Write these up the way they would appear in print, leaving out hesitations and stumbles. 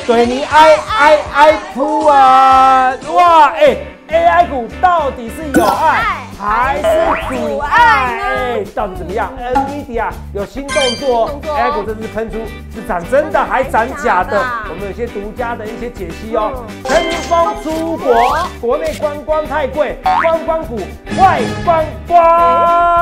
对你爱哭啊！哇，AI 股到底是有爱还是阻碍？到底怎么样 ？NVIDIA 有新动作，AI 股这次喷出是涨真的还涨假的？我们有一些独家的一些解析哦。全风出国，国内观光太贵，观光股坏光光。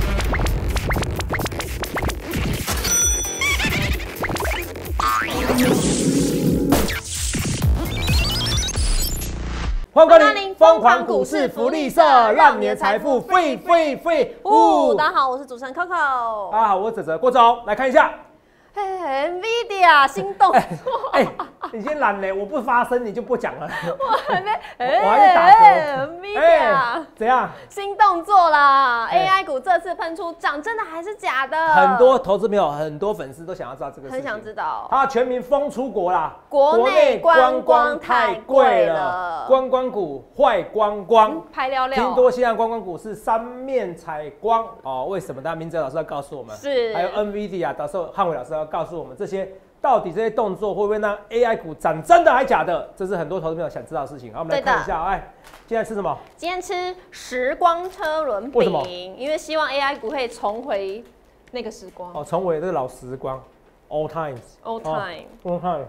欢迎光临疯狂股市福利社，让你的财富飞。 大家好，我是主持人 Coco。 大家好，我是哲哲郭总，来看一下。 NVIDIA 新动作。 你先懒嘞，我不发声你就不讲了。 我还在打嗝。 NVIDIA 怎样？ 新动作啦！AI 股这次喷出，涨真的还是假的？ 很多投资朋友、很多粉丝都想要知道这个事情， 很想知道。 它全民疯出国啦！ 国内观光太贵了， 观光股坏光光， 拍料料。 听多现在观光股是三面采光哦。为什么？那明哲老师要告诉我们， 是还有 NVIDIA 到时候汉伟老师要告诉我们这些。到底这些动作会不会让 AI 股涨真的还假的？这是很多投资朋友想知道的事情。好，我们来看一下。今天吃什么？ 今天吃时光车轮饼。 为什么？ 因为希望 AI 股可以重回那个时光。 哦，重回这个老时光 ，old times。old time。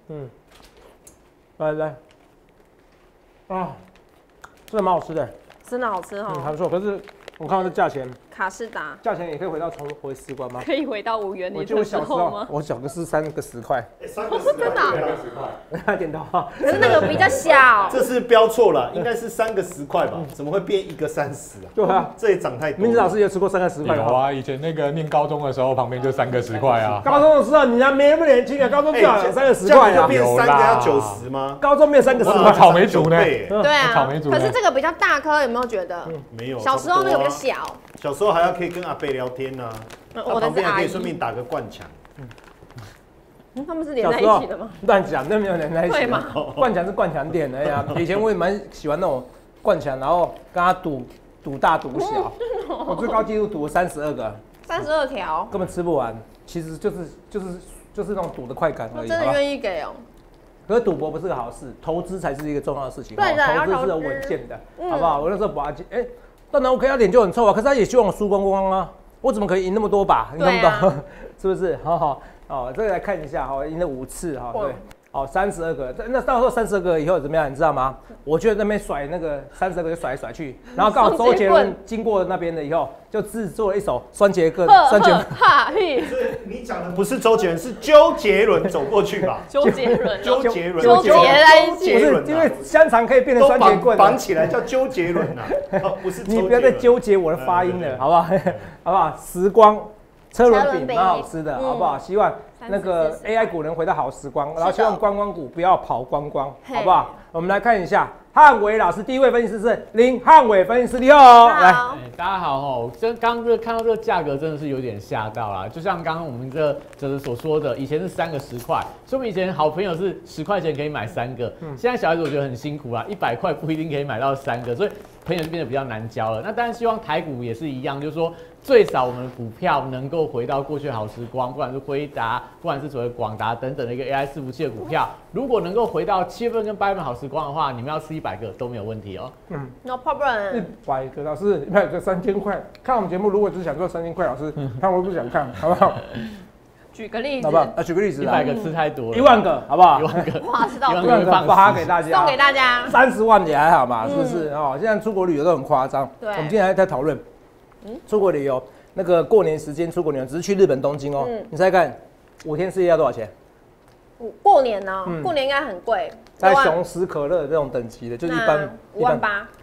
来，啊，真的蛮好吃的。 真的好吃哦。 还不错。可是我看到这价钱。 卡士达价钱也可以回到重回时光吗？ 可以回到5元年的时候吗？ 我小个是3个10块 ，3个10块， 真的 2个10块， 点头。 可是那个比较小， 这是标错了，应该是3个10块吧？怎么会变1个30啊？ 对啊， 这也涨太多。 明哲老师也吃过3个10块。 有啊，以前那个念高中的时候，旁边就3个10块啊。 高中的时候你还没那么年轻啊，高中最好3个10块啊。 就变3个要90吗？ 高中变3个10块， 草莓族呢？ 对啊， 草莓族。 可是这个比较大颗，有没有觉得？ 没有， 小时候那个比较小。 小时候还要可以跟阿伯聊天呢， 我的是阿姨， 可以顺便打个灌墙。 他们是连在一起的吗？ 乱讲，那没有连在一起。 会吗？ 灌墙是灌墙店的呀。以前我也蛮喜欢那种灌墙，然后跟他赌大赌小。我最高纪录赌了32个 ，32条， 根本吃不完。其实就是那种赌的快感而已。 真的愿意给哦。 可是赌博不是个好事，投资才是一个重要的事情。 对的， 投资是有稳健的，好不好？我那时候把当然 OK， 他脸就很臭啊，可是他也希望我输光光啊，我怎么可以赢那么多把？你懂不懂？是不是？好，这个来看一下，赢了5次哈，对，好32个，那到时候32个以后怎么样？你知道吗？我就在那边甩那个32个就甩来甩去，然后刚好周杰伦经过那边的以后，就制作了一首双节棍。 所以你讲的不是周杰伦，是周杰伦走过去吧？ 周杰伦在一起， 不是因为香肠可以变成双节棍， 绑起来叫周杰伦啊，不是。 你不要再纠结我的发音了，好不好？好不好？时光车轮饼蛮好吃的，好不好？希望那个 AI 股能回到好时光，然后希望观光股不要跑光光，好不好？我们来看一下汉伟老师，第一位分析师是林汉伟分析师，你好，来， 大家好哦。刚看到这个价格真的是有点吓到啦，就像刚刚我们这哲哲所说的，以前是3个10块，说明以前好朋友是10块钱可以买3个，现在小孩子我觉得很辛苦啦，100块不一定可以买到3个，所以朋友就变得比较难交了。那当然希望台股也是一样，就是说最少我们的股票能够回到过去的好时光，不管是辉达，不管是所谓广达等等的一个 AI 伺服器的股票，如果能够回到7月份跟8月份好时光的话，你们要吃100个都没有问题哦。 No problem。 100个，老师100个3000块，看我们节目如果只想做3000块，老师看我不想看，好不好？ 举个例子， 好不好？举个例子 ，100个吃太多了， 1万个，好不好？ 1万个， 哇，吃到 1万个发给大家， 送给大家 30万也还好嘛，是不是？现在出国旅游都很夸张。 对， 我们今天还在讨论，出国旅游那个过年时间出国旅游，只是去日本东京哦。你猜看，5天4夜要多少钱？ 过年呢？过年应该很贵， 在雄狮可乐这种等级的，就是一般 5万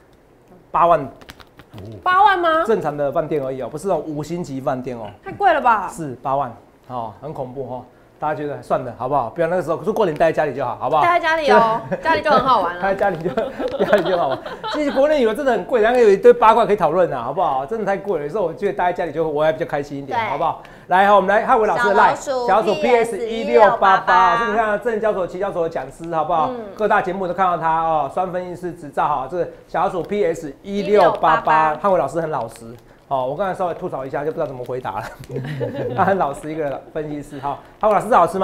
8万。 8万吗？ 正常的饭店而已哦，不是那种5星级饭店哦。 太贵了吧？ 是8万，很恐怖哦。大家觉得算了好不好？不要那个时候过年待在家里就好，好不好？ 待在家里哦，家里就很好玩了。 待在家里就好玩。其实国内旅游真的很贵，然后有一堆八卦可以讨论啊，好不好？真的太贵了，有时候我觉得待在家里我还比较开心一点，好不好？来，我们来汉伟老师的 LINE 小组 PS1688，是你看证交所、期交所的讲师，好不好？各大节目都看到他哦，双分析师执照哈，这个小组 PS1688，汉伟老师很老实。我刚才稍微吐槽一下，就不知道怎么回答了。他很老实一个分析师，汉伟老师好吃吗？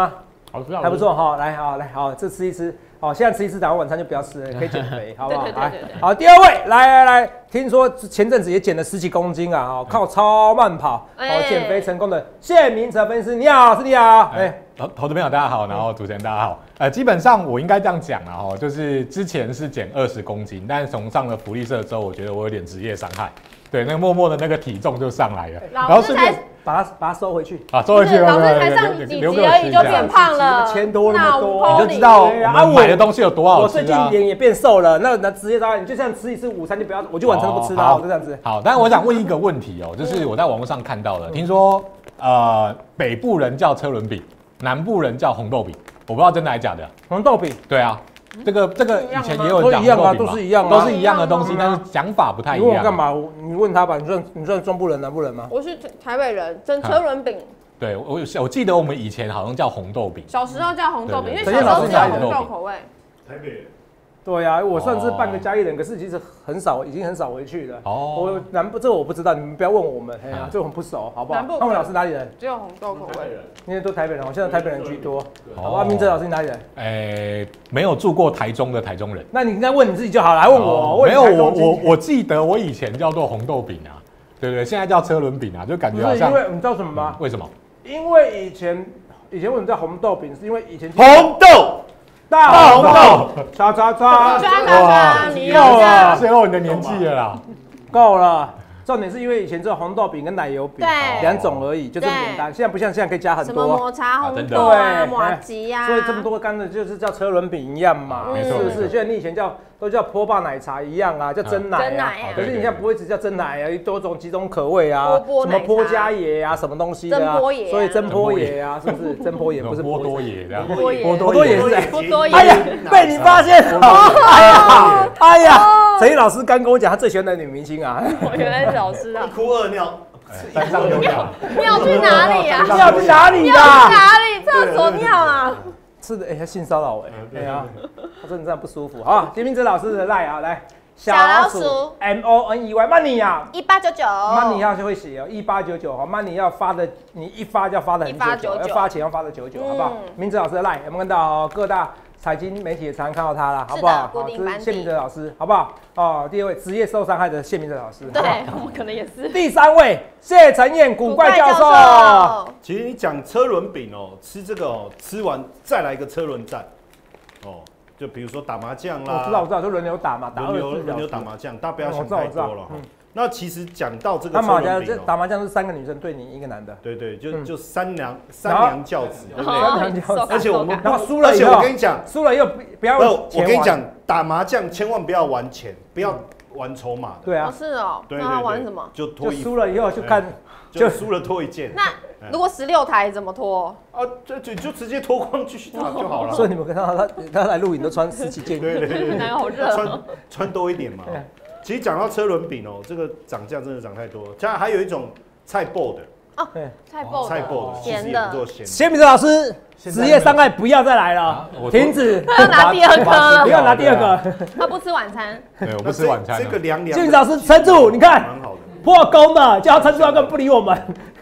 好吃， 还不错哈。来好，这吃一吃。好，现在吃一吃，打完晚餐就不要吃了，可以减肥，好不好？来，好，第二位，来，听说前阵子也减了10几公斤啊，靠超慢跑，减肥成功的谢明哲分析师，你好，是你好， 投资朋友大家好，然后主持人大家好，基本上我应该这样讲啊，就是之前是减20公斤，但是从上了福利社之后，我觉得我有点职业伤害，对，那个默默的那个体重就上来了，然后顺便把它收回去啊，收回去， 老师才上几集而已就变胖了 ，1000多那么多， 你就知道我们买的东西有多好吃啊。 我最近脸也变瘦了，那职业伤害，你就这样吃一次午餐就不要，我就晚餐都不吃了，就这样子。 好，但是我想问一个问题哦，就是我在网络上看到的，听说北部人叫车轮饼，南部人叫红豆饼，我不知道真的还是假的。 红豆饼， 对啊。这个以前也有讲过，都是一样， 都是一样的东西，但是讲法不太一样。 你问我干嘛？你问他吧。你算中部人、南部人吗？ 我是台北人，蒸车轮饼。 对，我记得我们以前好像叫红豆饼， 小时候叫红豆饼，因为小时候只有红豆口味。 台北人。 对呀，我算是半个嘉义人，可是其实已经很少回去了。我南部这个我不知道，你们不要问我们，哎呀，这我们不熟，好不好？那我老师哪里人？ 只有红豆口味。 因为都台北人，现在台北人居多。好吧，明哲老师你哪里人？ 没有住过台中的台中人。 那你应该问你自己就好，来问我。 没有，我记得我以前叫做红豆饼啊，对不对？现在叫车轮饼啊，就感觉好像。 因为你知道什么吗？ 为什么？ 因为以前为什么叫红豆饼？是因为以前红豆。 大红豆，抓， 你够了，最后你的年纪了啦， 够了。重点是因为以前只有红豆饼跟奶油饼2种而已，就这么简单。现在不像现在可以加很多， 什么抹茶红豆啊、麻吉呀， 所以这么多干的就是叫车轮饼一样嘛，是不是？就像你以前都叫波霸奶茶一样啊，叫真奶啊。可是你现在不会只叫真奶啊，多种几种口味啊，什么波加椰啊，什么东西的啊，所以真波椰啊，是不是？真波椰不是波多椰的， 波多椰是谁？ 波多椰。 哎呀，被你发现了！哎呀，陈毅老师刚跟我讲他最喜欢的女明星啊， 我原来是老师啊， 哭2尿。 山上有鸟， 尿去哪里啊？ 尿去哪里的？ 尿去哪里？厕所尿啊？ 是的，他性骚扰对啊，他真的这样不舒服。好，金明哲老师的赖啊，来， 小老鼠 MONEY，money 啊 ，1899，money 要就会写哦，1899哈，money 要发的，你一发就要发的很久，要发钱要发的久，好不好？明哲老师的赖，有没有看到各大财经媒体也常常看到他了，好不好？ 固定班底。 谢明哲老师，好不好？哦，第2位职业受伤害的谢明哲老师， 对，我们可能也是。 第3位谢承彦古怪教授。 其实你讲车轮饼哦，吃这个哦，吃完再来一个车轮战，哦，就比如说打麻将啦， 我知道，就轮流打嘛， 轮流打麻将，大家不要想太多了。那其实讲到这个， 打麻将是3个女生对你1个男的， 对，就三娘教子，对不对？而且我们输了以后， 而且我跟你讲， 输了以后不要， 我跟你讲，打麻将千万不要玩钱，不要玩筹码的。 对啊， 是哦。那他玩什么？ 就脱衣服。 输了以后就看， 就输了脱一件。 那如果16台怎么脱？ 啊，就直接脱光继续打就好了。 所以你们看到他来录影都穿17件， 对， 好热， 穿多一点嘛。其实讲到车轮饼哦，这个涨价真的涨太多了。加上还有一种菜脯的哦，菜脯的咸的， 谢明哲老师职业伤害不要再来了，停止， 他要拿第2颗了， 不要拿第2个， 他不吃晚餐， 对，我不吃晚餐。 这个凉， 谢明哲老师撑住，你看，蛮好的，破功了，叫他撑住，他根本不理我们。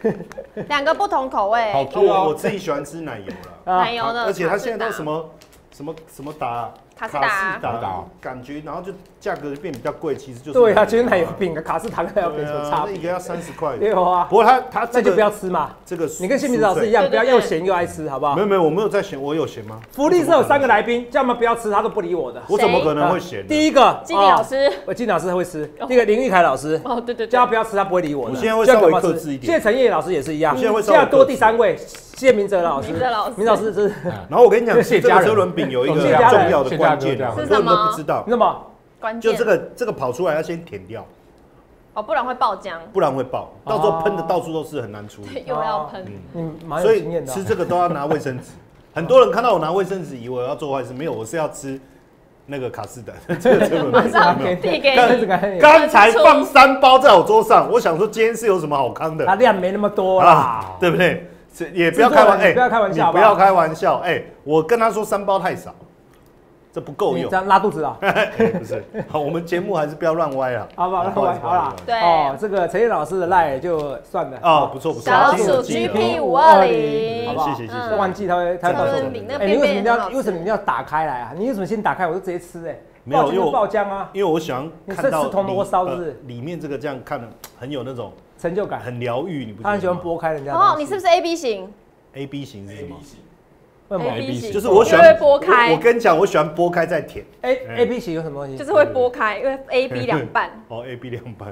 2个不同口味， 好多，我自己喜欢吃奶油了， 奶油的， 而且他现在都什么打。 卡士达， 感觉，然后就价格就变比较贵，其实就是对啊，其实奶油饼的卡士达跟奶油饼有差别， 一个要30块， 对啊。不过他那就不要吃嘛， 这个你跟谢明哲老师一样，不要又咸又爱吃，好不好？ 没有，我没有在咸，我有咸吗？ 福利社有3个来宾，叫他们不要吃，他都不理我的。 我怎么可能会咸？ 第一个季老师， 季老师会吃。第2个林玉凯老师， 哦对， 叫他不要吃，他不会理我的。 我现在会稍微克制一点。 谢承彦老师也是一样， 现在多第3位。谢明哲老师，明老师是。 然后我跟你讲，这个车轮饼有一个重要的关键，很多人都不知道。 什么关键？ 就这个跑出来要先舔掉， 哦，不然会爆浆。 不然会爆，到时候喷的到处都是，很难处理。 又要喷， 所以吃这个都要拿卫生纸。很多人看到我拿卫生纸，以为我要做坏事，没有，我是要吃那个卡士达。这个车轮饼，刚才放3包在我桌上，我想说今天是有什么好康的？ 它量没那么多啦， 对不对？也不要开玩笑， 不要开玩笑， 不要开玩笑。我跟他说3包太少， 这不够用。 这样拉肚子啊？ 不是，好，我们节目还是不要乱歪啊。 好不好？乱歪好啦。 对。 哦，这个陈燕老师的赖就算了。 哦，不错不错。 小老鼠 GP520， 好不好？谢谢。 忘记他会告诉我。 哎， 你为什么一定要打开来啊？你为什么先打开，我就直接吃？哎， 没有，因为爆浆啊。 因为我喜欢看到吃铜锣烧，是不是？ 里面这个这样看的很有那种成就感， 很疗愈。你不？ 他很喜欢剥开人家。 哦，你是不是 AB 型 ？AB 型是什么？ AB 型就是我喜欢剥开。 我跟你讲，我喜欢剥开再舔。 AB 型有什么东西？ 就是会剥开，因为 AB 两半。 哦 ，AB 两半。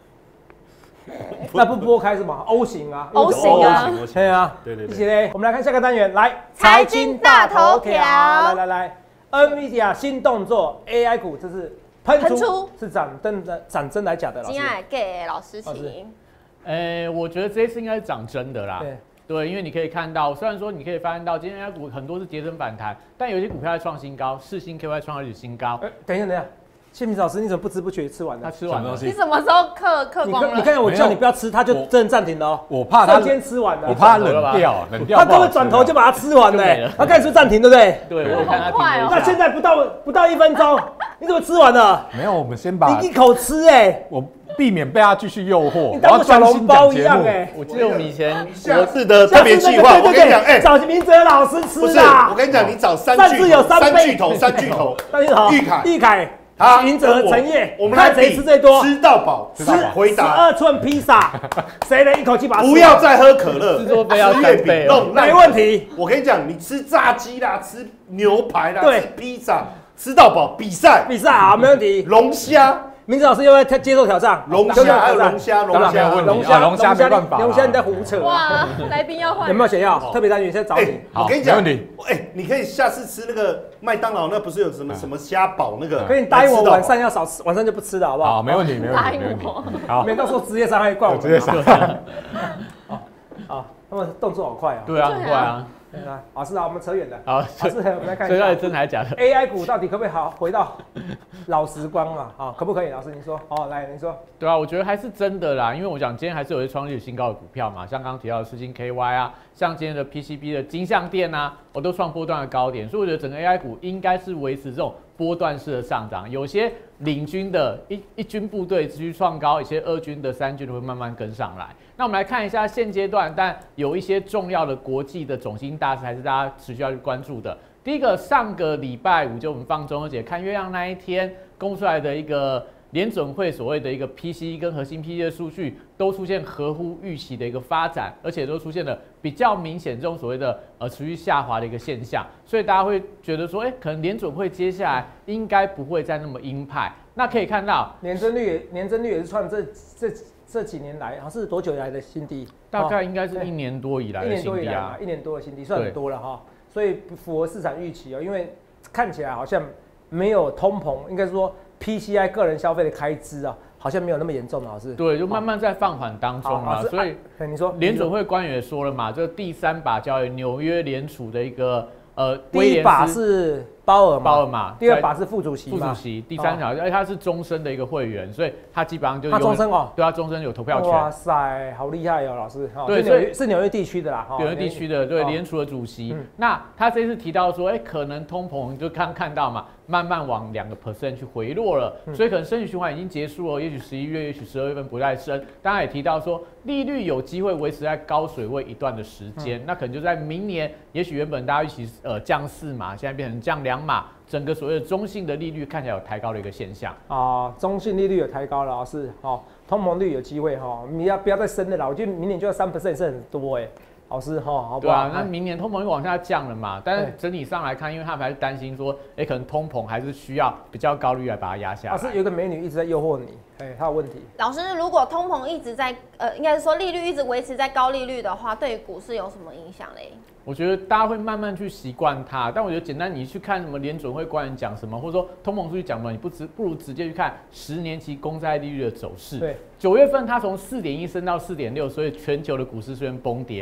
那不剥开是吗 ？O 型啊 ，O 型啊， 对啊， 对。 一起嘞，我们来看下个单元，来财经大头条， 来 ，NVIDIA 新动作 ，AI 股这是喷出，是涨真来假的？ 金爱给老师请。 我觉得这一次应该是涨真的啦。对，因为你可以看到，虽然说你可以发现到今天 AI 股很多是跌升反弹，但有些股票在创新高，世芯 KY 创历史新高。 等一下。谢明老师，你怎么不知不觉吃完了？ 他吃完了。 你什么时候嗑光了？ 你看我叫你不要吃，他就真的暂停了哦。 我怕他瞬间吃完了， 我怕他冷掉。 他根本转头就把它吃完了，他开始暂停，对不对？ 对，我看他快哦。 那现在不到1分钟，你怎么吃完了？ 没有，我们先把你一口吃我避免被他继续诱惑。 你当小笼包一样我记得我们以前下次的特别计划，我跟你讲， 找明哲老师吃啦。我跟你讲，你找三巨头， 玉凯。明哲、陈烨， 我们看谁吃最多， 吃到饱，回答 12寸披萨，谁能一口气把它吃？ 不要再喝可乐， 制作费要3倍， 没问题。 我跟你讲，你吃炸鸡啦，吃牛排啦，吃披萨，吃到饱，比赛好，没问题。 龙虾， 明哲老师又要接受挑战， 龙虾还有龙虾没办法， 龙虾你在胡扯。 哇，来宾要换， 有没有选要？特别单元现在找你。 我跟你讲，你可以下次吃那个麦当劳，那不是有什么虾堡那个？ 可以答应我晚上要少吃，晚上就不吃了，好不好？ 好，没问题。 好，免到时候职业伤害怪我。 职业伤害。 他们动作好快啊。 对啊，很快啊。 老师我们扯远了。 好， 老师，我们来看一下， 所以真的还是假的 ？AI 股到底可不可以回到老时光嘛？可不可以？老师您说。来您说。 对啊，我觉得还是真的啦，因为我讲今天还是有些创历史新高的股票嘛，像刚刚提到的世芯 KY 啊，像今天的 PCB 的金像电啊，我都创波段的高点，所以我觉得整个 AI 股应该是维持这种波段式的上涨，有些领军的一军部队继续创高，一些二军的三军会慢慢跟上来。那我们来看一下现阶段，但有一些重要的国际的总经大事，还是大家持续要去关注的。第一个，上个礼拜五就我们放中秋节看月亮那一天公布出来的一个联准会所谓的一个 PCE 跟核心 PCE 的数据，都出现合乎预期的一个发展，而且都出现了比较明显这种所谓的持续下滑的一个现象，所以大家会觉得说，可能联准会接下来应该不会再那么鹰派。那可以看到年增率也是创这几年来，好像是多久以来的新低？ 大概应该是1年多以来的新低啊 ，1年多的新低算很多了哈，所以符合市场预期哦。因为看起来好像没有通膨，应该说 PCI 个人消费的开支啊，好像没有那么严重了，老师。 对，就慢慢在放缓当中啊。所以你说联准会官员也说了嘛，这第3把交易，纽约联储的一个第一把是鲍尔嘛，第2把是副主席， 第3把，而且他是终身的一个会员，所以他基本上就他终身哦， 对，他终身有投票权。 哇塞，好厉害哦，老师。 对，所以是纽约地区的啦， 纽约地区的对联储的主席。那他这次提到说，可能通膨就看到嘛，慢慢往2% 去回落了，所以可能升息循环已经结束了，也许11月，也许12月份不再升。当然也提到说，利率有机会维持在高水位一段的时间，那可能就在明年，也许原本大家预期降4码，现在变成降2码。整个所谓的中性的利率看起来有抬高的一个现象中性利率有抬高了，是通膨率有机会你不要再升了啦，我觉得明年就要3%是很多老师好不好？ 对啊，那明年通膨又往下降了嘛，但是整体上来看，因为他们还是担心说，可能通膨还是需要比较高利率来把它压下来。 老师有个美女一直在诱惑你，她有问题。 老师，如果通膨一直在应该是说利率一直维持在高利率的话，对于股市有什么影响嘞？ 我觉得大家会慢慢去习惯它，但我觉得简单，你去看什么联准会官员讲什么，或者说通膨数据讲什么，你不如直接去看10年期公债利率的走势。 对， 9月份它从4.1升到4.6，所以全球的股市虽然崩跌嘛，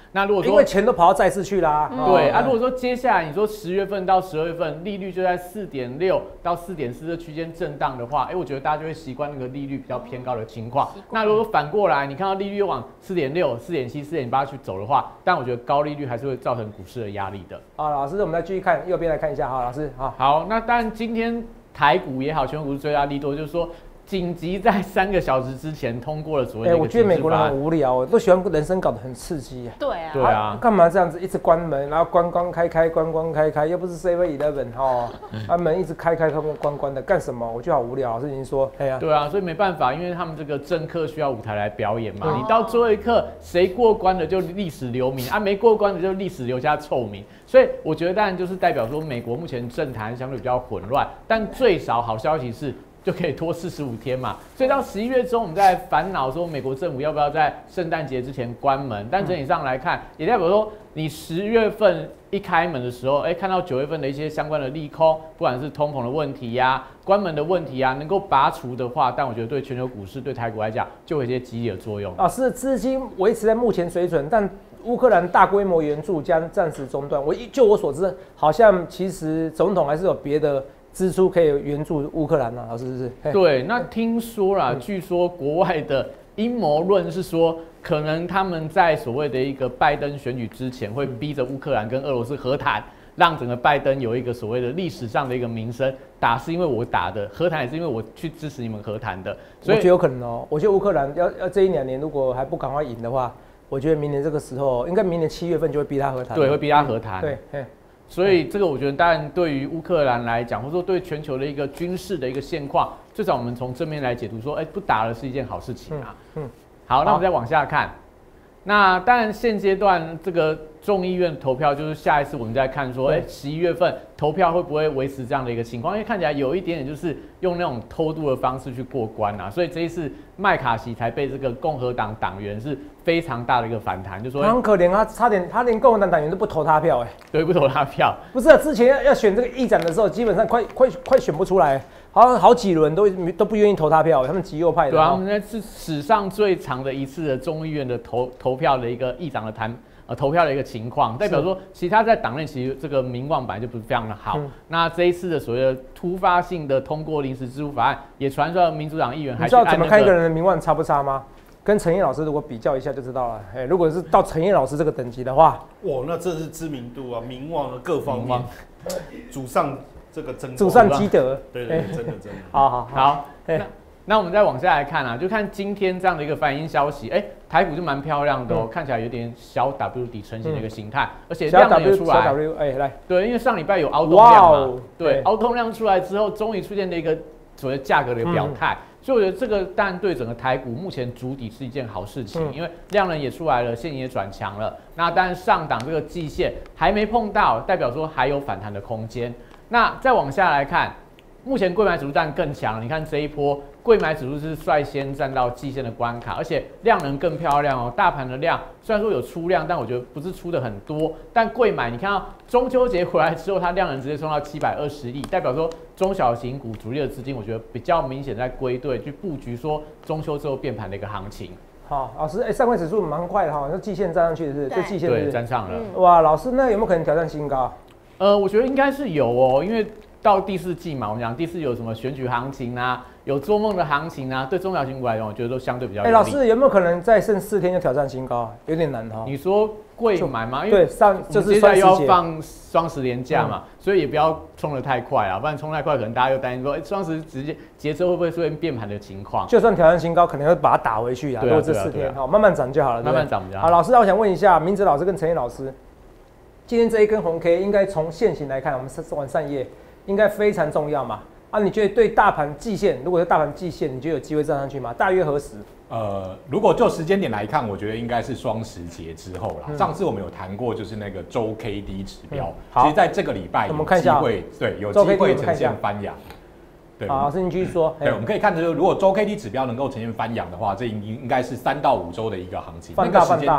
那如果说因为钱都跑到债市去啦， 对啊，如果说接下来你说10月份到12月份利率就在4.6到4.4的区间震荡的话，我觉得大家就会习惯那个利率比较偏高的情况。那如果反过来，你看到利率又往4.6、4.7、4.8去走的话，但我觉得高利率还是会造成股市的压力的。 好，老师，我们再继续看右边来看一下，好，老师， 好，那当然今天台股也好，全球股市最大利多就是说。紧急在3个小时之前通过了所谓的我觉得美国人很无聊，都喜欢人生搞得很刺激。 对啊， 对啊， 干嘛这样子一直关门，然后关关开开，关关开开，又不是 7-Eleven 门一直开开关关的，干什么？我觉得好无聊。老师您说， 对啊，所以没办法，因为他们这个政客需要舞台来表演嘛。你到最后一刻，谁过关的就历史留名啊，没过关的就历史留下臭名。所以我觉得当然就是代表说，美国目前政坛相对比较混乱，但最少好消息是。就可以拖45天嘛，所以到11月中，我们在烦恼说美国政府要不要在圣诞节之前关门。但整体上来看，也代表说你10月份一开门的时候，看到9月份的一些相关的利空，不管是通膨的问题呀、关门的问题呀，能够拔除的话，但我觉得对全球股市、对台股来讲，就有一些激励的作用。 老师，资金维持在目前水准，但乌克兰大规模援助将暂时中断。就我所知，好像其实总统还是有别的。支出可以援助乌克兰啊，老师是？ 对，那听说啦，据说国外的阴谋论是说，可能他们在所谓的一个拜登选举之前，会逼着乌克兰跟俄罗斯和谈，让整个拜登有一个所谓的历史上的一个名声。打是因为我打的，和谈也是因为我去支持你们和谈的。 所以我觉得有可能哦。我觉得乌克兰要这1-2年如果还不赶快赢的话，我觉得明年这个时候，应该明年7月份就会逼他和谈。 对，会逼他和谈。 对。 所以这个我觉得，当然对于乌克兰来讲，或者说对全球的一个军事的一个现况，至少我们从正面来解读说，不打了是一件好事情啊。好，那我们再往下看。那当然现阶段这个众议院投票，就是下一次我们再看说，11月份投票会不会维持这样的一个情况？因为看起来有一点点就是用那种偷渡的方式去过关啊，所以这一次麦卡锡才被这个共和党党员是非常大的一个反弹，就说他很可怜啊，差点他连共和党党员都不投他票对，不投他票。 不是之前要选这个议长的时候，基本上快选不出来，好像好几轮都不愿意投他票，他们极右派的。 对啊，他们那是史上最长的一次的众议院的投票的一个议长的投票的一个情况，代表说其他在党内其实这个民望本来就不是非常的好。那这一次的所谓的突发性的通过临时支付法案，也传出来民主党议员还你知道怎么看一个人的民望差不差吗？跟陈燕老师如果比较一下就知道了。如果是到陈燕老师这个等级的话， 哇，那这是知名度啊、民望啊各方面，祖上这个争， 祖上积德。 对，真的。 好。那我们再往下来看啊，就看今天这样的一个反映消息，台股就蛮漂亮的看起来有点小 W 底成型的一个形态，而且量能有出来。 小 W， 来。 对，因为上礼拜有凹动量嘛，对，凹动量出来之后，终于出现了一个所谓价格的一个表态，所以我觉得这个当然对整个台股目前筑底是一件好事情，因为量能也出来了，现也转强了。那当然上档这个季线还没碰到，代表说还有反弹的空间。那再往下来看。目前柜买指数站更强，你看这一波柜买指数是率先站到季线的关卡，而且量能更漂亮哦。大盘的量虽然说有出量，但我觉得不是出的很多。但柜买你看到中秋节回来之后，它量能直接冲到720亿，代表说中小型股主力的资金，我觉得比较明显在归队去布局说中秋之后变盘的一个行情。 好，老师，上柜指数蛮快的哈，那季线站上去是，就季线对站上了。 哇，老师，那有没有可能挑战新高？ 我觉得应该是有哦，因为。到第4季嘛，我们讲第4有什么选举行情啊，有做梦的行情啊，对中小型股来讲，我觉得都相对比较有利。 老师有没有可能再剩4天就挑战新高啊？有点难哈。 你说柜买吗？ 对，就是接下来又要放双10连假嘛，所以也不要冲得太快啊，不然冲太快可能大家又担心说，双10直接节奏会不会出现变盘的情况？ 就算挑战新高，可能会把它打回去啊。如果这4天好，慢慢涨就好了， 慢慢涨比较好。 好，老师，我想问一下，明哲老师跟陈燕老师，今天这一根红 K 应该从现行来看，我们往上页。应该非常重要嘛？你觉得对大盘季线，如果是大盘季线，你觉得有机会站上去吗？大约何时？ 如果就时间点来看，我觉得应该是双10节之后啦。上次我们有谈过，就是那个周 K D 指标，其实在这个礼拜有机会，对，有机会呈现翻扬。对， 好，老师您继续说。 对，我们可以看到，如果周 K D 指标能够呈现翻扬的话，这应该是3到5周的一个行情。那个时间点，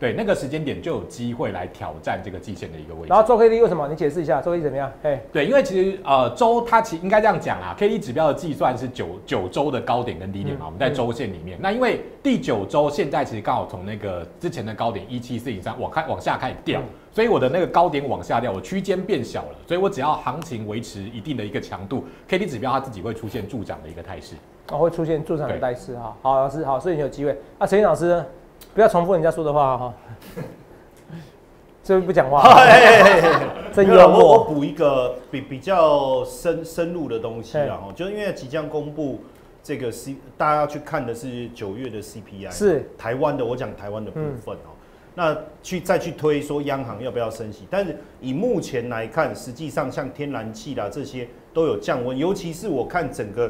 对，那个时间点就有机会来挑战这个季线的一个位置。 然后周 K D 为什么？你解释一下周 K D 怎么样？ 对，因为其实周它其实应该这样讲啦 ，K D 指标的计算是九周的高点跟低点嘛，我们在周线里面。那因为第9周现在其实刚好从那个之前的高点17403往下开始掉，所以我的那个高点往下掉，我区间变小了，所以我只要行情维持一定的一个强度 ，K D 指标它自己会出现助涨的一个态势。会出现助涨的态势哈。好，老师好，所以你有机会。陈燕老师呢？不要重复人家说的话哈。这不讲话，真幽默。 我补一个比较深入的东西啦，就是因为即将公布这个大家要去看的是9月的 CPI， 是台湾的，我讲台湾的部分哦。那再去推说央行要不要升息，但是以目前来看，实际上像天然气啦这些都有降温，尤其是我看整个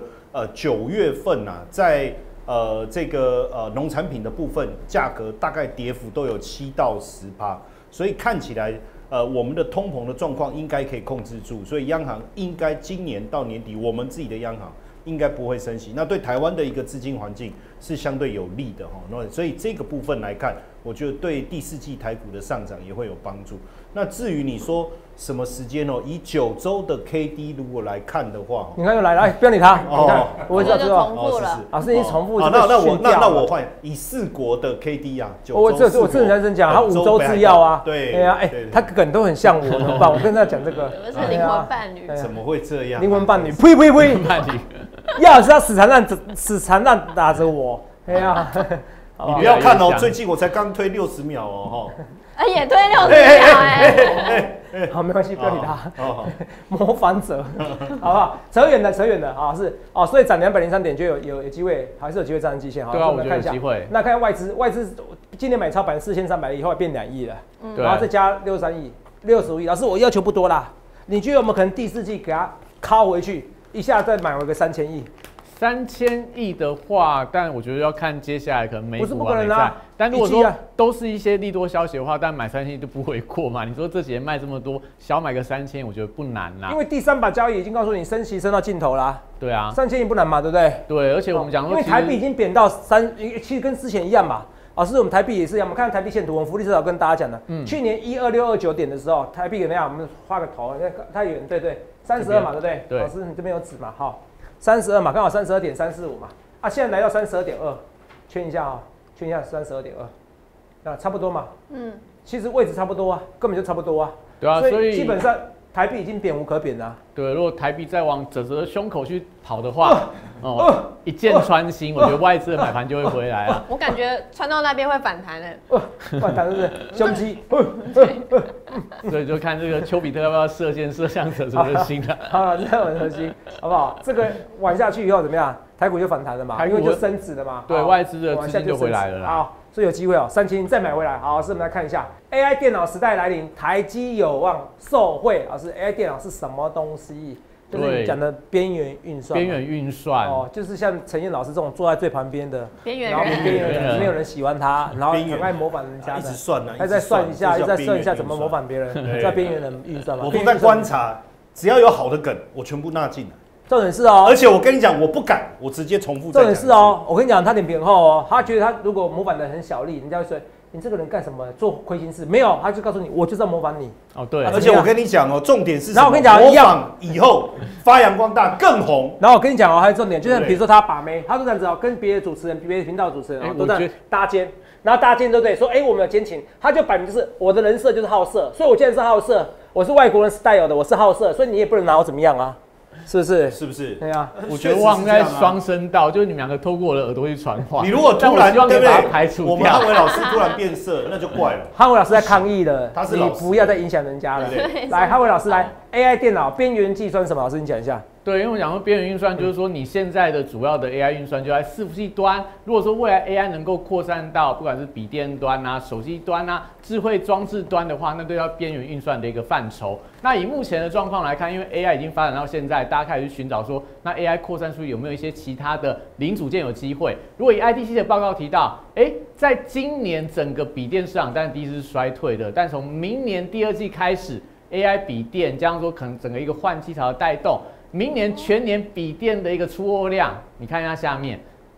9月份啊，在这个农产品的部分价格大概跌幅都有7到10%。所以看起来，我们的通膨的状况应该可以控制住，所以央行应该今年到年底，我们自己的央行应该不会升息，那对台湾的一个资金环境是相对有利的哈。那所以这个部分来看，我觉得对第4季台股的上涨也会有帮助。那至于你说什么时间哦，以9周的 KD 如果来看的话， 你看又来了，不要理他。你看，我知道重复了， 老师已经重复。 那我换以4国的 KD 啊， 我很认真讲，他5周制药啊， 对啊，他梗都很像我，怎么办？我跟他讲这个， 我是灵魂伴侣， 怎么会这样？ 灵魂伴侣，呸！伴侣，要是他死缠烂打着我，哎呀， 你不要看哦，最近我才刚推60秒哦， 也推60秒好，没关系，不要理他。模仿者，好不好？扯远的啊，是哦，所以涨203点就有机会，还是有机会站上季线。 对啊，我觉得有机会。 那看外资今年买超4300亿，后来变2亿了，然后再加63亿、65亿。老师，我要求不多啦，你觉得我们可能第4季给它敲回去，一下再买回个3000亿 ？3000亿的话，但我觉得要看接下来可能美股不可能啊。 但如果说都是一些利多消息的话，但买3000亿就不为过嘛。你说这几年卖这么多，小买个3000，我觉得不难啦。 因为第3把交易已经告诉你升息升到尽头啦。 对啊 ，3000亿不难嘛，对不对？ 对，而且我们讲说， 因为台币已经贬到其实跟之前一样嘛。老师，我们台币也是一样，我们看台币线图，我们福利社长跟大家讲的，去年12629点的时候，台币怎么样？我们画个头，太远，对，32嘛，对不对？ 对。 老师，你这边有纸嘛？好，32嘛，刚好32.345嘛。啊，现在来到32.2，圈一下啊，32.2，那差不多嘛。其实位置差不多啊，根本就差不多啊。 对啊，所以基本上台币已经贬无可贬了。 对，如果台币再往泽胸口去跑的话，一箭穿心，我觉得外资的买盘就会回来了。 我感觉穿到那边会反弹反弹是不是？胸肌。 所以就看这个丘比特要不要射箭射向泽的心了。 好，这很核心，好不好？这个玩下去以后怎么样？台股就反弹了嘛，因为就升值了嘛。 对，外资的资金就回来了啦。 好，所以有机会哦，3000再买回来。好，老师我们来看一下 AI 电脑时代来临，台积有望受惠。老师 ，AI 电脑是什么东西？就是你讲的边缘运算。 边缘运算哦，就是像陈燕老师这种坐在最旁边的边缘人，没有人喜欢他，然后很爱模仿人家的， 一直算啊， 他再算一下，再算一下怎么模仿别人，叫边缘人运算嘛。 我都在观察，只要有好的梗，我全部纳进来。 重点是哦， 而且我跟你讲，我不敢，我直接重复。 重点是哦，我跟你讲，他脸皮很厚哦，他觉得他如果模仿的很小力，人家会说你这个人干什么做亏心事？没有，他就告诉你，我就是要模仿你。 哦，对。 而且我跟你讲哦，重点是什么？ 然后我跟你讲，模仿以后发扬光大更红。 然后我跟你讲哦，还有重点，就像比如说他把妹，他都这样子哦，跟别的主持人、别的频道主持人都在搭肩，然后搭肩对不对？说我们有奸情，他就摆明就是我的人设就是好色，所以我既然是好色，我是外国人 style 的，我是好色，所以你也不能拿我怎么样啊。是不是？ 是不是？ 对啊， 我觉得忘在双声道，就是你们两个透过我的耳朵去传话。 你如果突然对不对？ 我们汉伟老师突然变色，那就怪了。 汉伟老师在抗议了， 他是你不要再影响人家了。来，汉伟老师来 ，AI 电脑边缘计算什么？老师你讲一下。 对，因为我讲说边缘运算，就是说你现在的主要的 AI 运算就在伺服器端。如果说未来 AI 能够扩散到不管是笔电端啊、手机端啊、智慧装置端的话，那都叫边缘运算的一个范畴。那以目前的状况来看，因为 AI 已经发展到现在，大家开始去寻找说，那 AI 扩散出去有没有一些其他的零组件有机会？如果以 IDC 的报告提到，在今年整个笔电市场，但第一是衰退的，但从明年第2季开始 ，AI 笔电这样说，可能整个一个换机潮的带动。明年全年笔电的一个出货量，你看一下下面，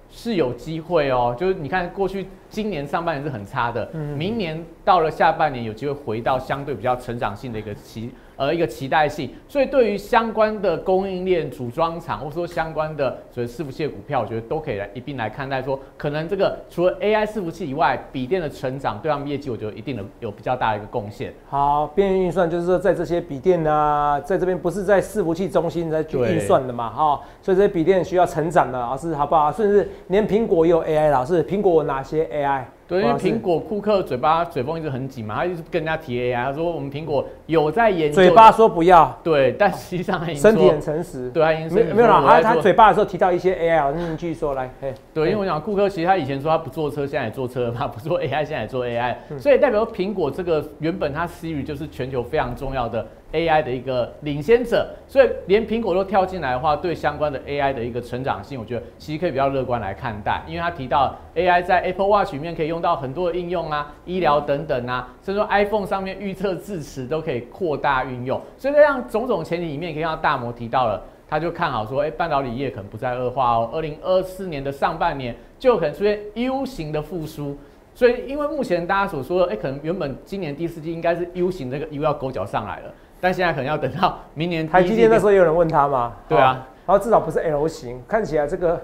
是有机会哦。就是你看过去今年上半年是很差的，明年到了下半年有机会回到相对比较成长性的一个期待性，所以对于相关的供应链、组装厂，或者说相关的所谓伺服器的股票，我觉得都可以一并来看待说，可能这个除了 AI 伺服器以外，笔电的成长对他们业绩，我觉得一定有比较大的一个贡献。 好，边缘运算就是说在这些笔电啊，在这边不是在伺服器中心在去运算的嘛，所以这些笔电需要成长的，老师好不好？甚至连苹果也有 AI， 老师，苹果有哪些 AI？ 对，因为苹果库克嘴风一直很紧嘛，他一直跟人家提 AI， 他说我们苹果有在研究， 嘴巴说不要， 对，但实际上他身体很诚实， 对， 没有啦，他嘴巴的时候提到一些 AI， 老师你继续说来， 对，因为我讲库克其实他以前说他不做车，现在也做车嘛，不做 AI， 现在也做 AI，所以代表苹果这个原本它 Siri 就是全球非常重要的 AI 的一个领先者，所以连苹果都跳进来的话，对相关的 AI 的一个成长性，我觉得其实可以比较乐观来看待，因为他提到 AI 在 Apple Watch 里面可以用到很多的应用啊，医疗等等啊，甚至说 iPhone 上面预测字词都可以扩大运用，所以这样种种前提里面，可以看到大摩提到了，他就看好说，半导体业可能不再恶化哦，2024年的上半年就有可能出现 U 型的复苏。所以，因为目前大家所说的，可能原本今年第4季应该是 U 型，这个 U 要勾脚上来了，但现在可能要等到明年。 台积电那时候也有人问他嘛， 对啊， 然后至少不是 L 型，看起来这个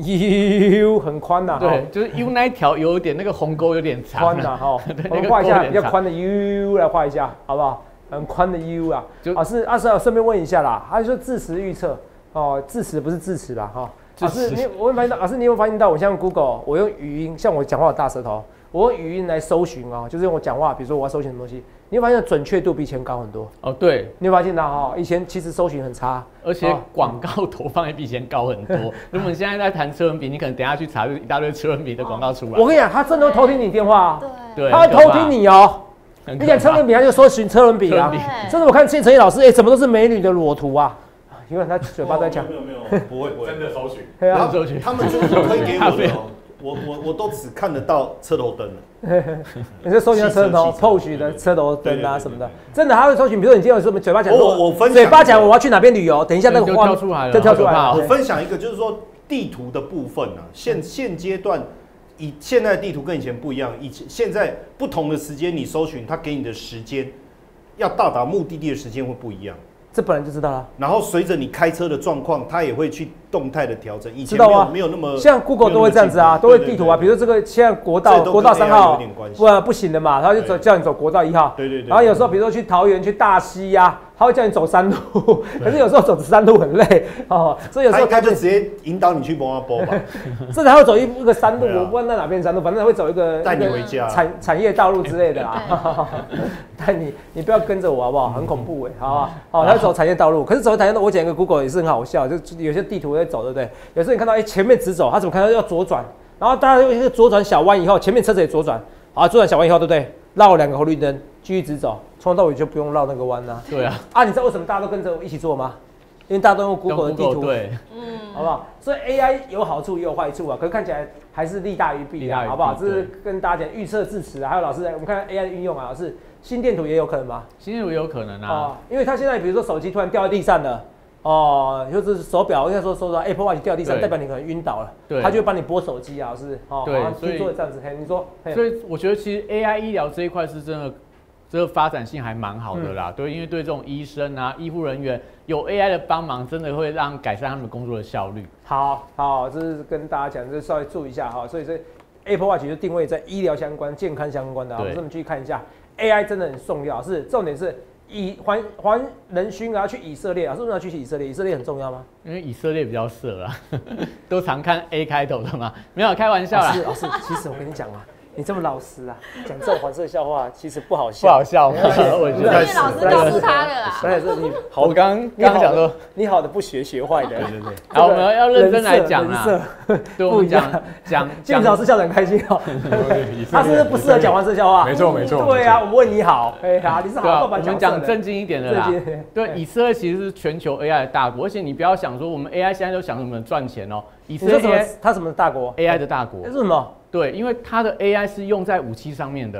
U 很宽呐， 对，就是 U 那一条有点那个鸿沟有点长， 宽呐哈，我们画一下比较宽的 U 来画一下，好不好？很宽的 U 啊，顺便问一下啦，他说字词预测哦，字词不是字词啦哈。老师，我会发现到，老师，你有发现到，我像 Google， 我用语音，像我讲话有大舌头，我用语音来搜寻哦，就是用我讲话，比如说我要搜寻什么东西，你会发现准确度比以前高很多。 哦，对， 你会发现到哈，以前其实搜寻很差， 而且广告投放也比以前高很多。如果你现在在谈车轮饼，你可能等一下去查，就一大堆车轮饼的广告出来。 我跟你讲，他真的会偷听你电话， 对， 他会偷听你哦。你讲车轮饼，他就搜寻车轮饼啊。甚至我看陈毅老师，怎么都是美女的裸图啊？因为他嘴巴在讲， 没有，不会， 真的搜寻， 他们就是推给我的，我都只看得到车头灯了。 你是搜寻车头 POSH 的车头灯啊什么的，真的他会搜寻。比如说你今天有什么嘴巴讲，嘴巴讲我要去哪边旅游，等一下那个跳出来了， 就跳出来了。 我分享一个，就是说地图的部分啊，现阶段以现在的地图跟以前不一样，现在不同的时间你搜寻，它给你的时间要到达目的地的时间会不一样。 这本来就知道了。 然后随着你开车的状况，它也会去动态的调整。以前没有那么像 Google 都会这样子啊，都会地图啊。比如说这个现在国道3号不行的嘛，他就叫你走国道1号。 对。 然后有时候比如说去桃园去大溪呀，他会叫你走山路，可是有时候走山路很累哦，所以有时候他就直接引导你去波吧。 甚至他会走一个山路，我不知道在哪边山路，反正会走一个带你回家产业道路之类的啊。但你不要跟着我好不好？很恐怖好不好？好，他走产业道路，可是走产业道路，我讲一个 Google 也是很好笑，就有些地图在走，对不对？有时候你看到前面直走，他怎么看到要左转？然后大家又左转小弯以后，前面车子也左转，好，左转小弯以后，对不对？绕2个红绿灯，继续直走，从头到尾就不用绕那个弯啦。 对啊。 你知道为什么大家都跟着我一起做吗？因为大家都用 Google 的地图， 对， 好不好？所以 AI 有好处也有坏处啊，可是看起来还是利大于弊啊，好不好？这是跟大家讲预测字词啊，还有老师，我们看 AI 的运用啊，老师，心电图也有可能吗？ 心电图也有可能啊， 因为他现在比如说手机突然掉在地上了。就是手表，应该说Apple Watch 掉地上，代表你可能晕倒了，他就会帮你拨手机啊，老师， 对， 所以做这样子，你说， 所以我觉得其实 AI 医疗这一块是真的，这个发展性还蛮好的啦，对，因为对这种医生啊、医护人员有 AI 的帮忙，真的会让改善他们工作的效率。 好，这是跟大家讲，这稍微注意一下哈，所以这 Apple Watch 就定位在医疗相关、健康相关的，我们继续看一下 AI 真的很重要，重点是。还人勋啊，去以色列啊，是不是要去以色列？以色列很重要吗？ 因为以色列比较色啊，都常看 A 开头的嘛，没有开玩笑啦。 老师，其实我跟你讲啊，你这么老实啊，讲这种黄色笑话其实不好笑， 不好笑吗？我觉得老师告诉他的啦。 而且是你好， 我刚讲说你好的不学坏的， 对。 好，我们要认真来讲啦。对，我们讲， 建老师笑得很开心哦。他是不适合讲黄色笑话。 没错。 对啊，我们问你好，你是好爸爸。 我们讲正经一点的啦。对，以色列其实是全球 AI 的大国，而且你不要想说我们 AI 现在都想怎么赚钱哦。以色列它什么大国 ？AI 的大国。 是什么？ 对，因为它的 AI 是用在武器上面的，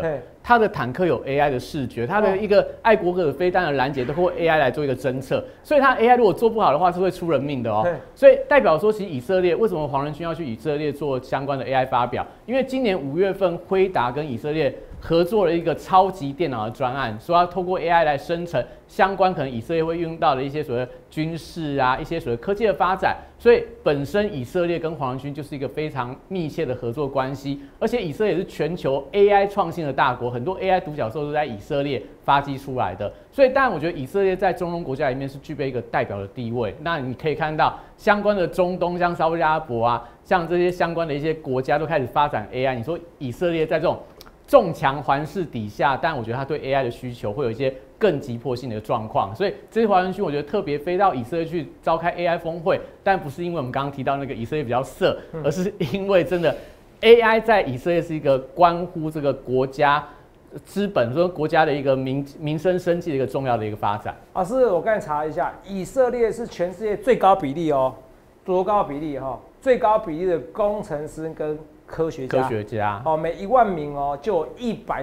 它的坦克有 AI 的视觉，它的一个爱国者飞弹的拦截都会 AI 来做一个侦测，所以它 AI 如果做不好的话是会出人命的哦。所以代表说，其实以色列为什么黄仁勋要去以色列做相关的 AI 发表？因为今年5月份，辉达跟以色列合作了一个超级电脑的专案，说要透过 AI 来生成相关可能以色列会用到的一些所谓军事啊、一些所谓科技的发展。所以本身以色列跟黄仁勋就是一个非常密切的合作关系，而且以色列是全球 AI 创新的大国，很多 AI 独角兽都在以色列发迹出来的。所以当然，我觉得以色列在中东国家里面是具备一个代表的地位。那你可以看到相关的中东，像沙特阿拉伯啊，像这些相关的一些国家都开始发展 AI。你说以色列在这种重强环视底下，但我觉得他对 AI 的需求会有一些更急迫性的状况，所以这次黄仁勋我觉得特别飞到以色列去召开 AI 峰会，但不是因为我们刚刚提到那个以色列比较色，而是因为真的 AI 在以色列是一个关乎这个国家资本说国家的一个民生生计的一个重要的一个发展。 是我刚才查了一下，以色列是全世界最高比例哦，多高比例哈？最高比例的工程师跟科学家哦，每1万名哦就有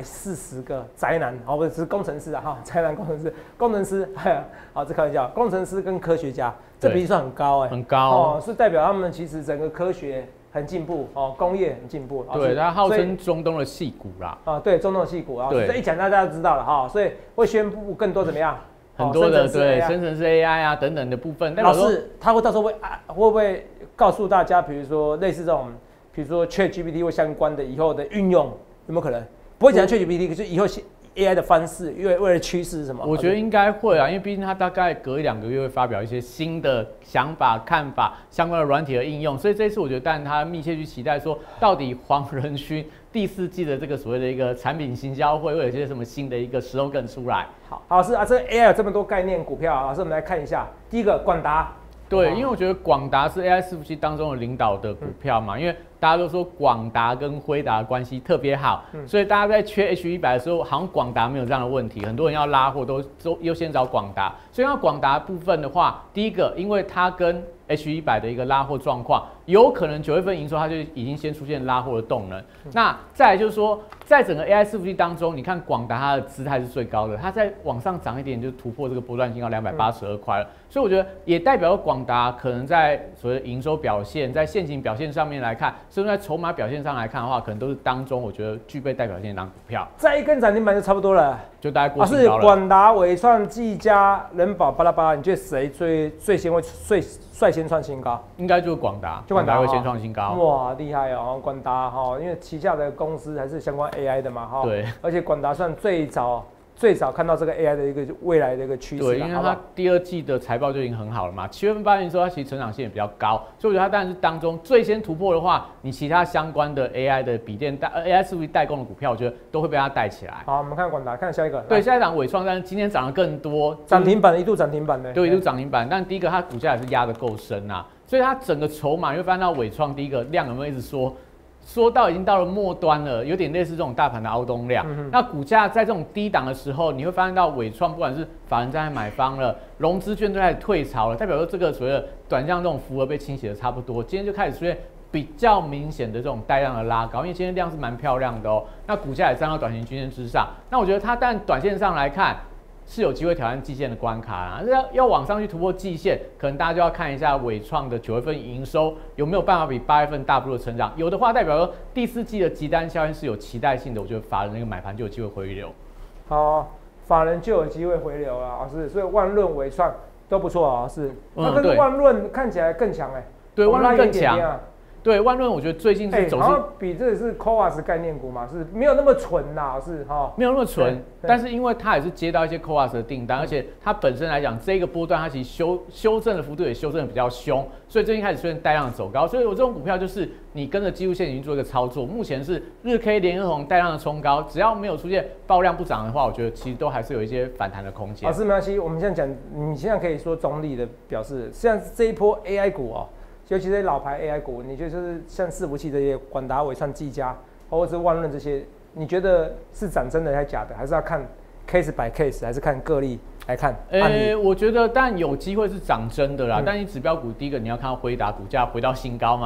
140个宅男哦，不是工程师啊哈，宅男工程师，好，这开玩笑，工程师跟科学家这比例算很高很高哦，是代表他们其实整个科学很进步哦，工业很进步。 对，它号称中东的矽谷啦。 对，中东的矽谷啊，这一讲大家就知道了哈，所以会宣布更多怎么样？ 很多的对生成式 AI 啊等等的部分。 老师，他会到时候会不会告诉大家，比如说类似这种？比如说 ChatGPT 或相关的以后的运用有没有可能？不会讲 ChatGPT， 可是以后 AI 的方式，未来的趋势是什么？ 我觉得应该会啊，因为毕竟它大概隔1-2个月会发表一些新的想法、看法，相关的软体的应用，所以这一次我觉得，当然他密切去期待说，到底黄仁勋第4季的这个所谓的一个产品行销会有一些什么新的一个 slogan 出来。 好，老师啊，这个 AI 有这么多概念股票，老师我们来看一下，第一个广达。 对，因为我觉得广达是 AI 伺服器当中的领导的股票嘛，因为大家都说广达跟辉达的关系特别好，所以大家在缺 H100的时候，好像广达没有这样的问题，很多人要拉货都优先找广达。所以要广达部分的话，第一个，因为它跟 H100的一个拉货状况，有可能9月份营收它就已经先出现拉货的动能。那再来就是说，在整个 AI 伺服器当中，你看广达它的姿态是最高的，它在往上涨一点就突破这个波段新高282块了。所以我觉得也代表广达可能在所谓的营收表现，在现金表现上面来看，甚至在筹码表现上来看的话，可能都是当中我觉得具备代表性的股票。 再一根涨停板就差不多了， 就大概过新高了。 是广达、伟创、技嘉、人保巴拉巴拉，你觉得谁最先会率先创新高？ 应该就是广达，广达会先创新高。 哇，厉害哦，广达哈，因为旗下的公司还是相关 AI 的嘛哈。 对，而且广达算最早看到这个 AI 的一个未来的一个趋势。 对，因为它第2季的财报就已经很好了嘛，7月份、8月的时候它其实成长性也比较高，所以我觉得它当然是当中最先突破的话，你其他相关的 AI 的笔电AI 伺服器代工的股票，我觉得都会被它带起来。 好，我们看广达，看下一个。 对，下一档伟创，但是今天涨得更多， 涨停板一度涨停板的。 对，一度涨停板，但第一个它股价也是压得够深啊，所以它整个筹码，你会发现到伟创第一个量有没有一直说到已经到了末端了，有点类似这种大盘的凹洞量。那股价在这种低档的时候，你会发现到伟创不管是法人在买方了，融资券都开始退潮了，代表说这个所谓的短项这种符额被清洗的差不多，今天就开始出现比较明显的这种带量的拉高，因为今天量是蛮漂亮的哦。那股价也站到短线均线之上，那我觉得它但短线上来看，是有机会挑战季线的关卡啦，要往上去突破季线，可能大家就要看一下伟创的9月份营收有没有办法比8月份大幅度的成长，有的话代表说第4季的集单效应是有期待性的，我觉得法人那个买盘就有机会回流。 好，法人就有机会回流了，是，所以万润、伟创都不错啊，是。那跟万润看起来更强对，万润更强。对，万润我觉得最近是走势， 好像比这是 CoWoS 概念股嘛，是没有那么纯呐，是哈， 没有那么纯，但是因为它也是接到一些 CoWoS 的订单，而且它本身来讲这个波段它其实修正的幅度也修正的比较凶，所以最近开始出现带量的走高，所以我这种股票就是你跟着技术线已经做一个操作，目前是日 K 连红带量的冲高，只要没有出现爆量不涨的话，我觉得其实都还是有一些反弹的空间。 老师没关系，我们现在讲，你现在可以说中立的表示，像这一波 AI 股哦。尤其是老牌 AI 股，你觉得就是像伺服器这些广达、伟创、技嘉，或者是万润这些，你觉得是涨真的还是假的？还是要看 case by case， 还是看个例来看？ 我觉得但有机会是涨真的啦。但你指标股第一个你要看到辉达股价回到新高嘛，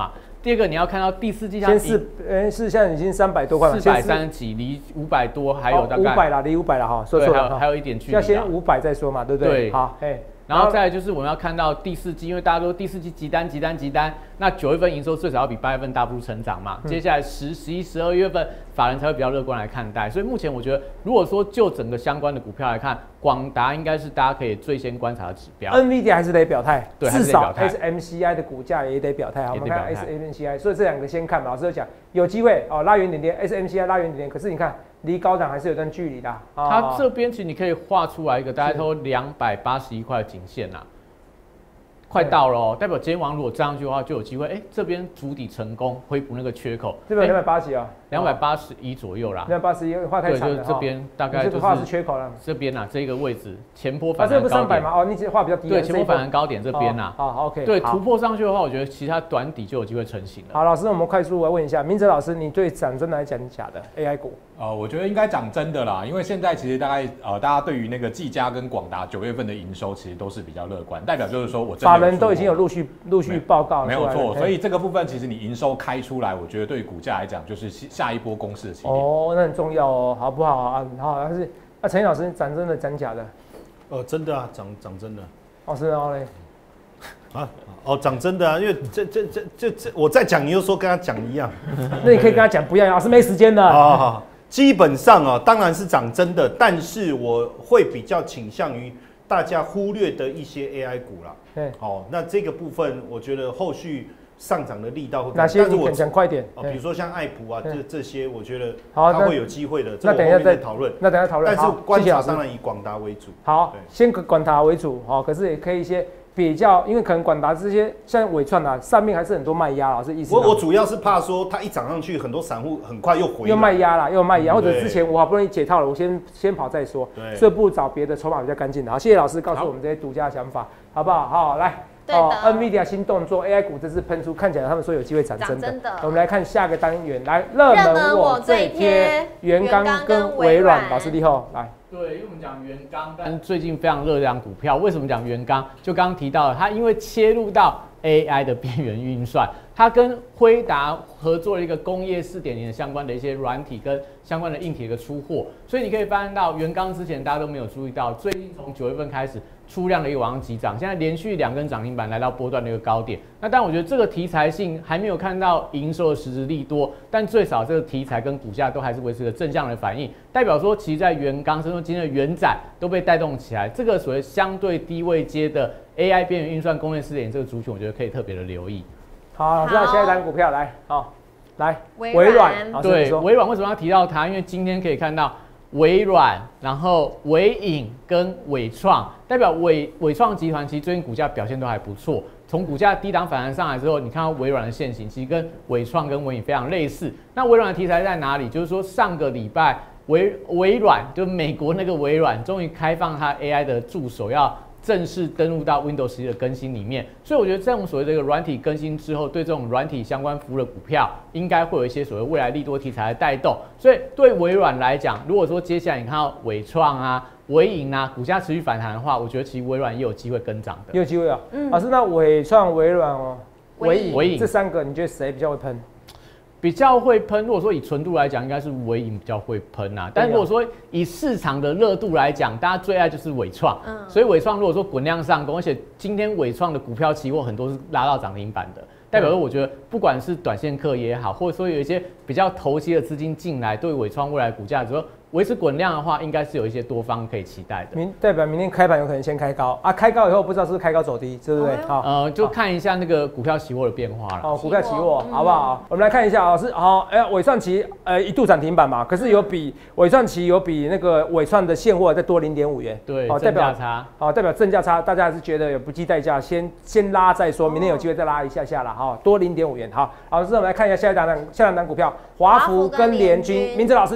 第二个你要看到第四季， 现在已经300多块了 ，430几，离500多还有大概 500啦，离500了哈，说错了， 还有一点距离， 要先500再说嘛，对不对？好， 然后再来就是我们要看到第四季，因为大家都第四季急单，那9月份营收最少要比8月份大幅成长嘛。接下来10、11、12月份法人才会比较乐观来看待。所以目前我觉得，如果说就整个相关的股票来看，广达应该是大家可以最先观察的指标。 NVIDIA 还是得表态， 对， 至少 SMCI 的股价也得表态。好，我们看 SMCI， 所以这两个先看嘛。老师有讲有机会哦，拉远点点 ，SMCI 拉远点点，可是你看。离高档还是有段距离的。 它这边其实你可以画出来一个大概都281块的颈线啦，快到了哦，代表今天晚上如果站上去的话，就有机会，这边筑底成功，恢补那个缺口。 这边280啊 ，281左右啦。 281画太长了。 对，就是这边大概就是画是缺口了。 这边啊，这个位置前波反弹高点。 这不是300吗？哦，你只画比较低。 对，前波反弹高点这边呐。 好 ，OK。 对，突破上去的话，我觉得其他短底就有机会成型了。 好，老师，我们快速来问一下，明哲老师，你对涨真的还是讲假的 AI 股？ 我觉得应该涨真的啦，因为现在其实大概大家对于那个技嘉跟广达9月份的营收其实都是比较乐观，代表就是说我法人都已经有陆续报告， 没有错，所以这个部分其实你营收开出来，我觉得对于股价来讲就是下一波攻势的起点。 哦，那很重要哦，好不好啊？好，但是陈老师涨真的讲假的？ 真的啊，涨真的。 哦，是哦嘞。 涨真的啊，因为这我再讲，你又说跟他讲一样。 那你可以跟他讲不要，老师没时间的。 好。基本上当然是涨真的，但是我会比较倾向于大家忽略的一些 AI 股啦。 对， 那这个部分我觉得后续上涨的力道会哪些？你讲快点。 比如说像爱普啊，这些我觉得它会有机会的。 那等一下再讨论。 那等一下讨论。 但是观察当然以广达为主。 好，先广达为主。好，可是也可以一些。比较，因为可能广达这些像伟创啊，上面还是很多卖压啦，是意思。 我主要是怕说它一涨上去，很多散户很快又回来， 又卖压啦，又卖压，或者之前我好不容易解套了，我先跑再说，所以不如找别的筹码比较干净的。好，谢谢老师告诉我们这些独家的想法，好不好？好，来。NVIDIA 新动作 ，AI 股这次喷出，看起来他们说有机会涨真的。我们来看下个单元，来热门我最贴，元刚跟微软，老师厉害，来。 对，因为我们讲元刚，但最近非常热量股票，为什么讲元刚？就刚刚提到了，它因为切入到 AI 的边缘运算，它跟辉达合作了一个工业4.0的相关的一些软体跟相关的硬体的出货，所以你可以发现到元刚之前大家都没有注意到，最近从9月份开始出量的一个往上急涨，现在连续2根涨停板来到波段的一个高点。那但我觉得这个题材性还没有看到营收的实质利多，但最少这个题材跟股价都还是维持着正向的反应，代表说其实在元刚甚至今天的元载都被带动起来，这个所谓相对低位阶的 AI 边缘运算工业4.0这个族群，我觉得可以特别的留意。 好，老师，下一单股票来，来微软， 对，微软为什么要提到它？因为今天可以看到微软，然后微影跟伟创，代表伟创集团其实最近股价表现都还不错。从股价低档反弹上来之后，你看到微软的线型其实跟伟创跟微影非常类似。那微软的题材在哪里？就是说上个礼拜微软就美国那个微软终于开放它 AI 的助手要正式登录到 Windows 11的更新里面，所以我觉得这种所谓的一个软体更新之后，对这种软体相关服务的股票，应该会有一些所谓未来利多题材的带动。所以对微软来讲，如果说接下来你看到伟创啊、微影啊，股价持续反弹的话，我觉得其实微软也有机会跟涨的。 也有机会啊，老师，那伟创、微软微影这3个，你觉得谁比较会喷？ 比较会喷，如果说以纯度来讲，应该是微影比较会喷啊。但如果说以市场的热度来讲，大家最爱就是伟创，所以伟创如果说滚量上攻，而且今天伟创的股票期货很多是拉到涨停板的，代表说我觉得不管是短线客也好，或者说有一些比较投机的资金进来，对伟创未来股价说维持滚量的话，应该是有一些多方可以期待的。 代表明天开盘有可能先开高啊，开高以后不知道是不是开高走低，对不对？ 好，就看一下那个股票期货的变化了。 股票期货好不好？我们来看一下，老师，伟创期一度涨停板嘛，可是有比伟创期有比那个伟创的现货再多0.5元， 对，正价差， 代表正价差，大家还是觉得有不计代价，先拉再说，明天有机会再拉一下啦，多0.5元。好，老师，我们来看一下下两档股票，华孚跟联军，明哲老师利用。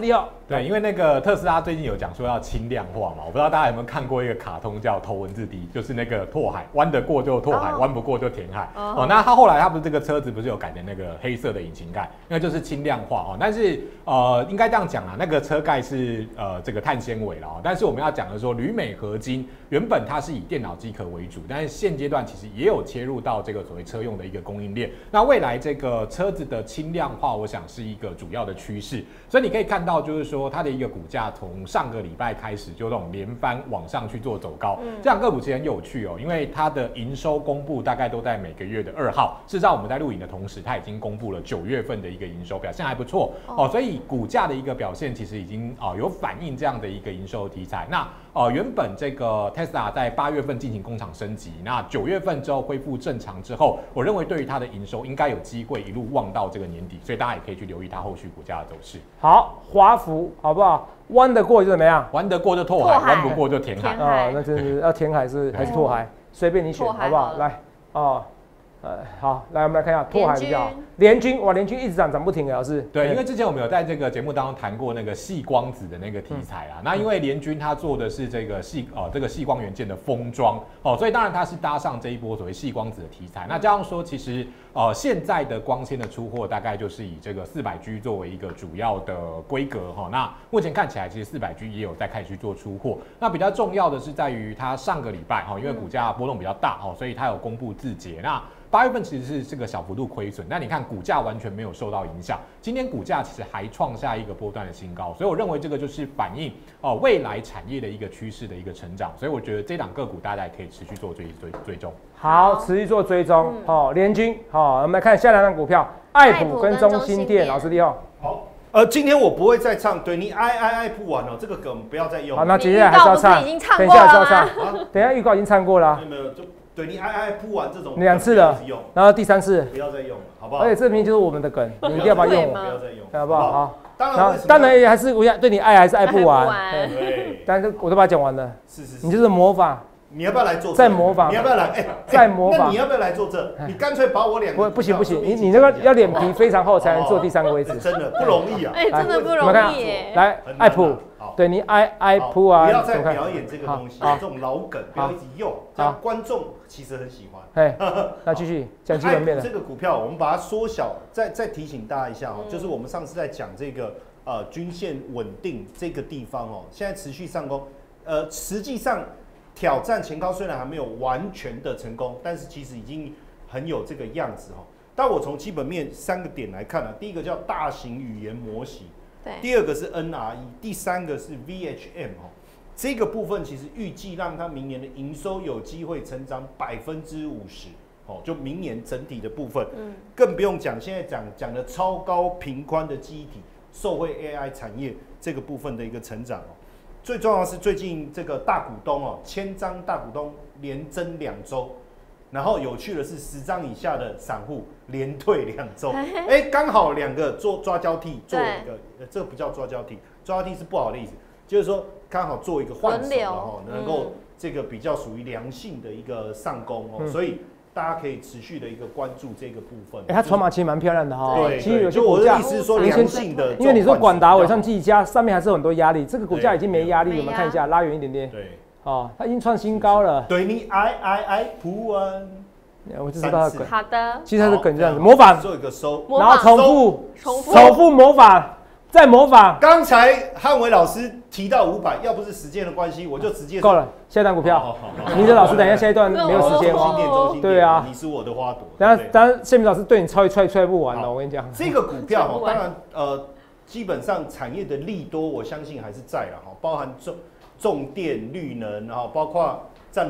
对，因为那个特斯拉最近有讲说要轻量化嘛，我不知道大家有没有看过一个卡通叫《头文字 D》，就是那个拓海，弯得过就拓海，弯不过就填海。那他后来他不是这个车子不是有改成那个黑色的引擎盖，那就是轻量化哦。但是应该这样讲啊，那个车盖是这个碳纤维了哦。但是我们要讲的说，铝镁合金原本它是以电脑机壳为主，但是现阶段其实也有切入到这个所谓车用的一个供应链。那未来这个车子的轻量化，我想是一个主要的趋势。所以你可以看到，就是说它的一个股价从上个礼拜开始就这种连番往上去做走高，这样个股其实很有趣哦，因为它的营收公布大概都在每个月的2号。事实上我们在录影的同时，它已经公布了9月份的一个营收表现还不错哦，所以股价的一个表现其实已经有反映这样的一个营收题材。那原本这个 Tesla 在8月份进行工厂升级，那9月份之后恢复正常之后，我认为对于它的营收应该有机会一路望到这个年底，所以大家也可以去留意它后续股价的走势。 好，华孚好不好？弯得过就怎么样？ 弯得过就拓海，弯不过就填海。 那真是要填海还是拓海，随便你选，好不好？来好，来我们来看一下拓海比较好。联军哇，联军一直涨不停，老师。 对，因为之前我们有在这个节目当中谈过那个矽光子的那个题材啊。那因为联军它做的是这个矽光元件的封装哦，所以当然它是搭上这一波所谓矽光子的题材。那加上说，其实现在的光纤的出货大概就是以这个400G 作为一个主要的规格哈。那目前看起来，其实400G 也有在开始去做出货。那比较重要的是在于它上个礼拜哈，因为股价波动比较大哦，所以它有公布自结。那8月份其实是这个小幅度亏损，但你看股价完全没有受到影响。今天股价其实还创下一个波段的新高，所以我认为这个就是反映未来产业的一个趋势的一个成长。所以我觉得这档个股大家也可以持续做追踪。 好，持续做追踪。联军好，我们来看下2档股票，爱普跟中兴电。老师你好。 好。今天我不会再唱，对你爱不完哦，这个梗不要再用。 好，那接下来还是要唱。等一下还是要唱。等一下预告已经唱过了。 没有就。对你爱铺完这种 2次了，然后第3次不要再用了，好不好？ 而且这明明就是我们的梗，你一定要把它用， 不要再用， 好不好？好， 当然还是对你爱还是爱不完， 对， 但是我都把它讲完了， 是， 你就是模仿， 你要不要来做？ 再模仿， 你要不要来？ 再模仿， 那你要不要来做这？你干脆把我2个不行，你那个要脸皮非常厚才能做第3个位置， 真的不容易啊！ 真的不容易。 来，爱普。对你爱普啊！ 不要再表演这个东西，这种老梗不要一直用，这样观众其实很喜欢。 那继续讲基本面的这个股票，我们把它缩小，再提醒大家一下哦，就是我们上次在讲这个均线稳定这个地方哦，现在持续上攻，实际上挑战前高虽然还没有完全的成功，但是其实已经很有这个样子哦。但我从基本面3个点来看呢，第一个叫大型语言模型。第2个是 NRE， 第3个是 VHM 哦，这个部分其实预计让它明年的营收有机会成长50%哦，就明年整体的部分，更不用讲现在讲的超高频宽的记忆体，受惠 AI 产业这个部分的一个成长哦。最重要的是最近这个大股东哦，1000张大股东连增2周。然后有趣的是，10张以下的散户连退2周，刚好2个做抓交替，做一个，这个不叫抓交替，抓交替是不好的意思，就是说刚好做一个换手哦，能够这个比较属于良性的一个上攻哦，所以大家可以持续的一个关注这个部分。 它筹码其实蛮漂亮的哈， 对，其实有些股价，我的意思是说良性的， 因为你说广达、伟创、技嘉上面还是有很多压力，这个股价已经没压力，我们看一下，拉远一点点， 对。 它已经创新高了。 对你爱不完， 我就知道它的梗。 好的。 其实它的梗这样子，模仿做一个收， 然后重复模仿，再模仿。 刚才汉伟老师提到500，要不是时间的关系，我就直接够了。下一段股票，你的老师等一下下一段没有时间哦。 对啊， 你是我的花朵。 当然，谢明老师对你踹不完了，我跟你讲。 这个股票当然基本上产业的利多，我相信还是在了哈，包含重电、绿能，然后包括占了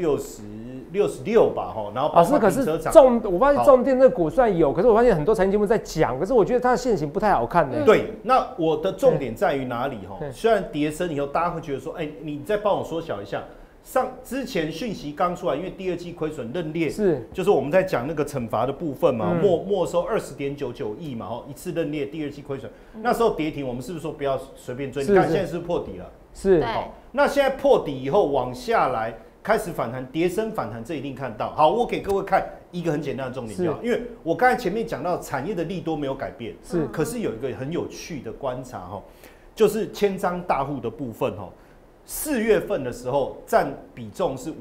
66%吧，哈，然后包括可是我发现重电这个股算有，可是我发现很多财经节目在讲，可是我觉得它的现形不太好看呢。 对，那我的重点在于哪里哈？虽然跌升以后，大家会觉得说，你再帮我缩小一下。之前讯息刚出来，因为第2季亏损认列，就是我们在讲那个惩罚的部分嘛，没收20.99亿嘛，一次认列第2季亏损，那时候跌停，我们是不是说不要随便追？你看现在是不是破底了？ 是， 好，那现在破底以后往下来开始反弹，跌升反弹，这一定看到。好，我给各位看一个很简单的重点就好，因为我刚才前面讲到产业的利多没有改变，可是有一个很有趣的观察哈。 就是千张大户的部分4月份的时候占比重是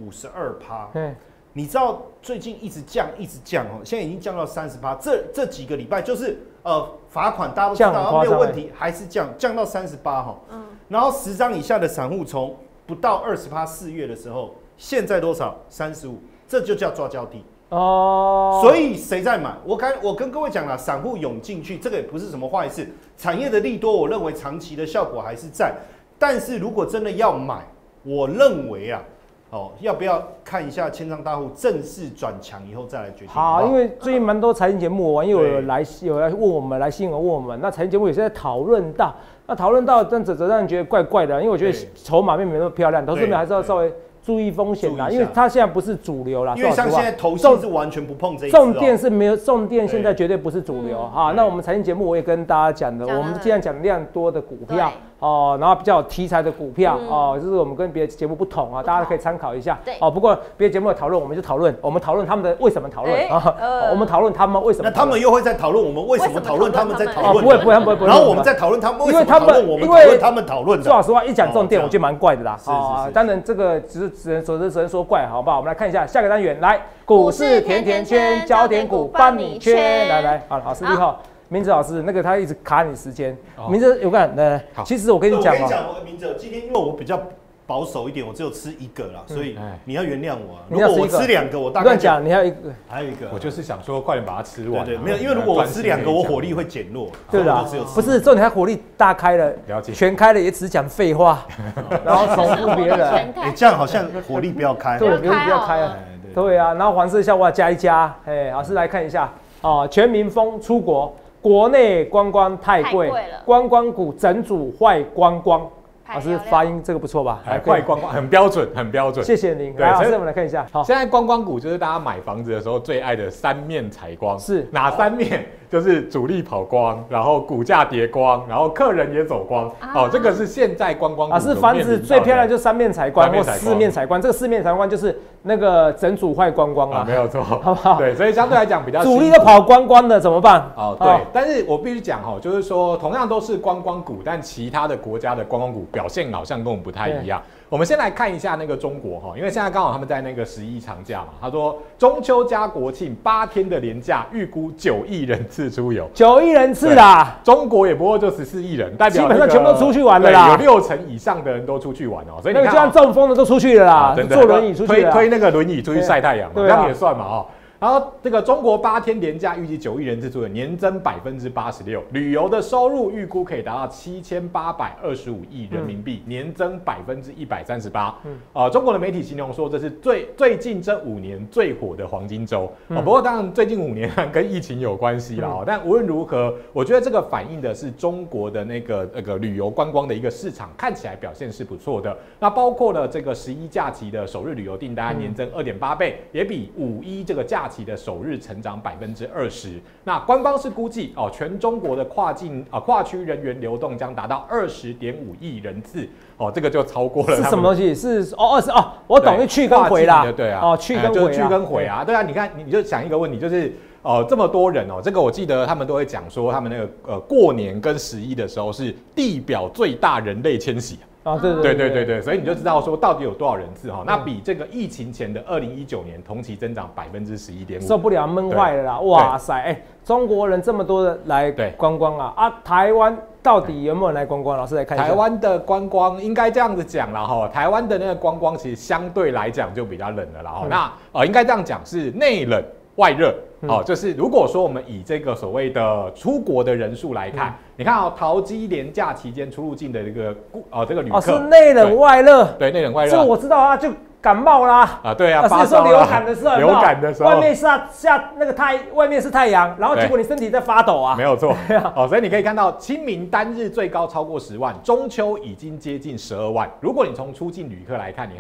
52%。你知道最近一直降，现在已经降到30%。这几个礼拜就是罚款大家都知道没有问题，还是降到38%然后10张以下的散户从不到20%，4月的时候现在多少？35%，这就叫抓交替。所以谁在买？我跟各位讲了，散户涌进去，这个也不是什么坏事。产业的利多，我认为长期的效果还是在。但是如果真的要买，我认为要不要看一下千张大户正式转强以后再来决定？ 好，因为最近蛮多财经节目，网友有来问我们，来新闻问我们，那财经节目也是在讨论到，但则让人觉得怪怪的，因为我觉得筹码面没那么漂亮，投资人还是要稍微注意风险啦，因为它现在不是主流啦。 因为像现在投信是完全不碰这一支重电是没有，重电现在绝对不是主流啊。那我们财经节目我也跟大家讲的，我们尽量讲量多的股票然后比较有题材的股票就是我们跟别的节目不同大家可以参考一下。不过别的节目的讨论我们就讨论，我们讨论他们的为什么讨论我们讨论他们为什么， 那他们又会在讨论我们为什么讨论他们在讨论， 不会，然后我们在讨论他们为什么讨论我们讨论他们讨论的。 说老实话，一讲重电我觉得蛮怪的啦当然这个只能说怪，好不好？我们来看一下下个单元，来股市甜甜圈，焦点股帮你圈，来，好，老师你好。明哲老师，那个他一直卡你时间。明哲有看，来，其实我跟你讲我跟明哲，今天因为我比较保守一点，我只有吃1个啦，所以你要原谅我如果我吃2个，我大概乱讲，你还有1个， 还有1个， 我就是想说快点把它吃完。 对，没有，因为如果我吃2个，我火力会减弱。 对啦，不是重点，他火力大开了，全开了也只讲废话，然后重复别人。 这样好像火力不要开， 对，不要开啊。对啊，然后黄色笑话加一加，老师来看一下全民疯出国。国内观光太贵了，观光股整组坏光光。老师发音这个不错吧？ 坏光光很标准，很标准。 谢谢您。来，老师我们来看一下。 好，现在观光股就是大家买房子的时候最爱的3面采光。 是哪3面？就是主力跑光，然后股价跌光，然后客人也走光。这个是现在观光股。 是房子最漂亮就3面采光或4面采光。这个4面采光就是那个整组坏光光啊， 没有错， 好不好？ 对，所以相对来讲比较主力都跑光光的怎么办？ 对，但是我必须讲就是说同样都是观光股，但其他的国家的观光股表现好像跟我们不太一样。我们先来看一下那个中国因为现在刚好他们在那个11长假嘛，他说中秋加国庆8天的连假，预估9亿人次出游。 9亿人次啦， 中国也不过就14亿人，代表基本上全部都出去玩了啦， 有60%以上的人都出去玩所以那个就像中风的都出去了啦，坐轮椅出去了， 推那个轮椅出去晒太阳，这样也算嘛然后这个中国8天连假预计9亿人次出游，年增86%，旅游的收入预估可以达到7825亿人民币，年增138%。中国的媒体形容说这是最近这5年最火的黄金周。不过当然最近5年跟疫情有关系啦但无论如何，我觉得这个反映的是中国的那个旅游观光的一个市场看起来表现是不错的。那包括了这个11假期的首日旅游订单年增2.8倍，也比5·1这个假期的首日成长20%。那官方是估计全中国的跨区人员流动将达到20.5亿人次这个就超过了。 是什么东西？是20我懂，是去跟回啦。 对啊， 去跟回啊。对啊，你看你就想一个问题，就是这么多人这个我记得他们都会讲说，他们那个过年跟11的时候是地表最大人类迁徙。对，所以你就知道说到底有多少人次那比这个疫情前的2019年同期增长11.5%， 受不了，闷坏了啦！哇塞，中国人这么多的来观光台湾到底有没有人来观光？老师来看一下。 台湾的观光应该这样子讲啦台湾的那个观光其实相对来讲就比较冷了啦那应该这样讲是内冷外热。就是如果说我们以这个所谓的出国的人数来看，你看桃机连假期间出入境的这个旅客是内冷外热， 对，内冷外热， 这我知道就感冒啦对啊， 是说流感的时候， 流感的时候， 外面下那个外面是太阳，然后结果你身体在发抖没有错所以你可以看到清明单日最高超过10万，中秋已经接近12万。如果你从出境旅客来看，你看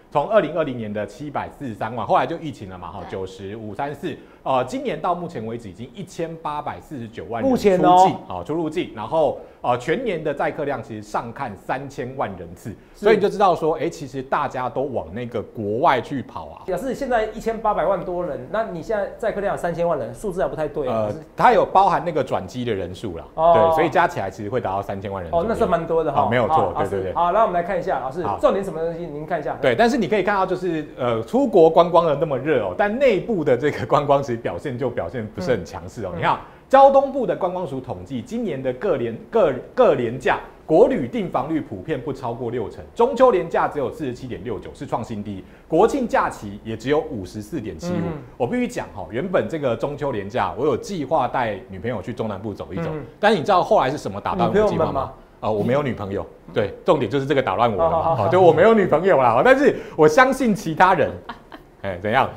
从2020年的743万，后来就疫情了嘛，哈，90、534，今年到目前为止已经1849万人出境，出入境，然后全年的载客量其实上看3000万人次，所以你就知道说，其实大家都往那个国外去跑啊。 表示现在1800万多人，那你现在载客量3000万人，数字还不太对它有包含那个转机的人数啦，对，所以加起来其实会达到3000万人。 那算蛮多的哈， 没有错，对。 好，那我们来看一下，老师，重点什么东西？您看一下。 对，但是你可以看到，就是出国观光的那么热但内部的这个观光其实表现不是很强势你看，交通部的观光署统计，今年的各连假国旅订房率普遍不超过60%，中秋连假只有47.69%，是创新低。国庆假期也只有54.75%。我必须讲原本这个中秋连假，我有计划带女朋友去中南部走一走，但是你知道后来是什么打断我的计划吗？我没有女朋友，对，重点就是这个打乱我的嘛，就我没有女朋友啦，但是我相信其他人，怎样？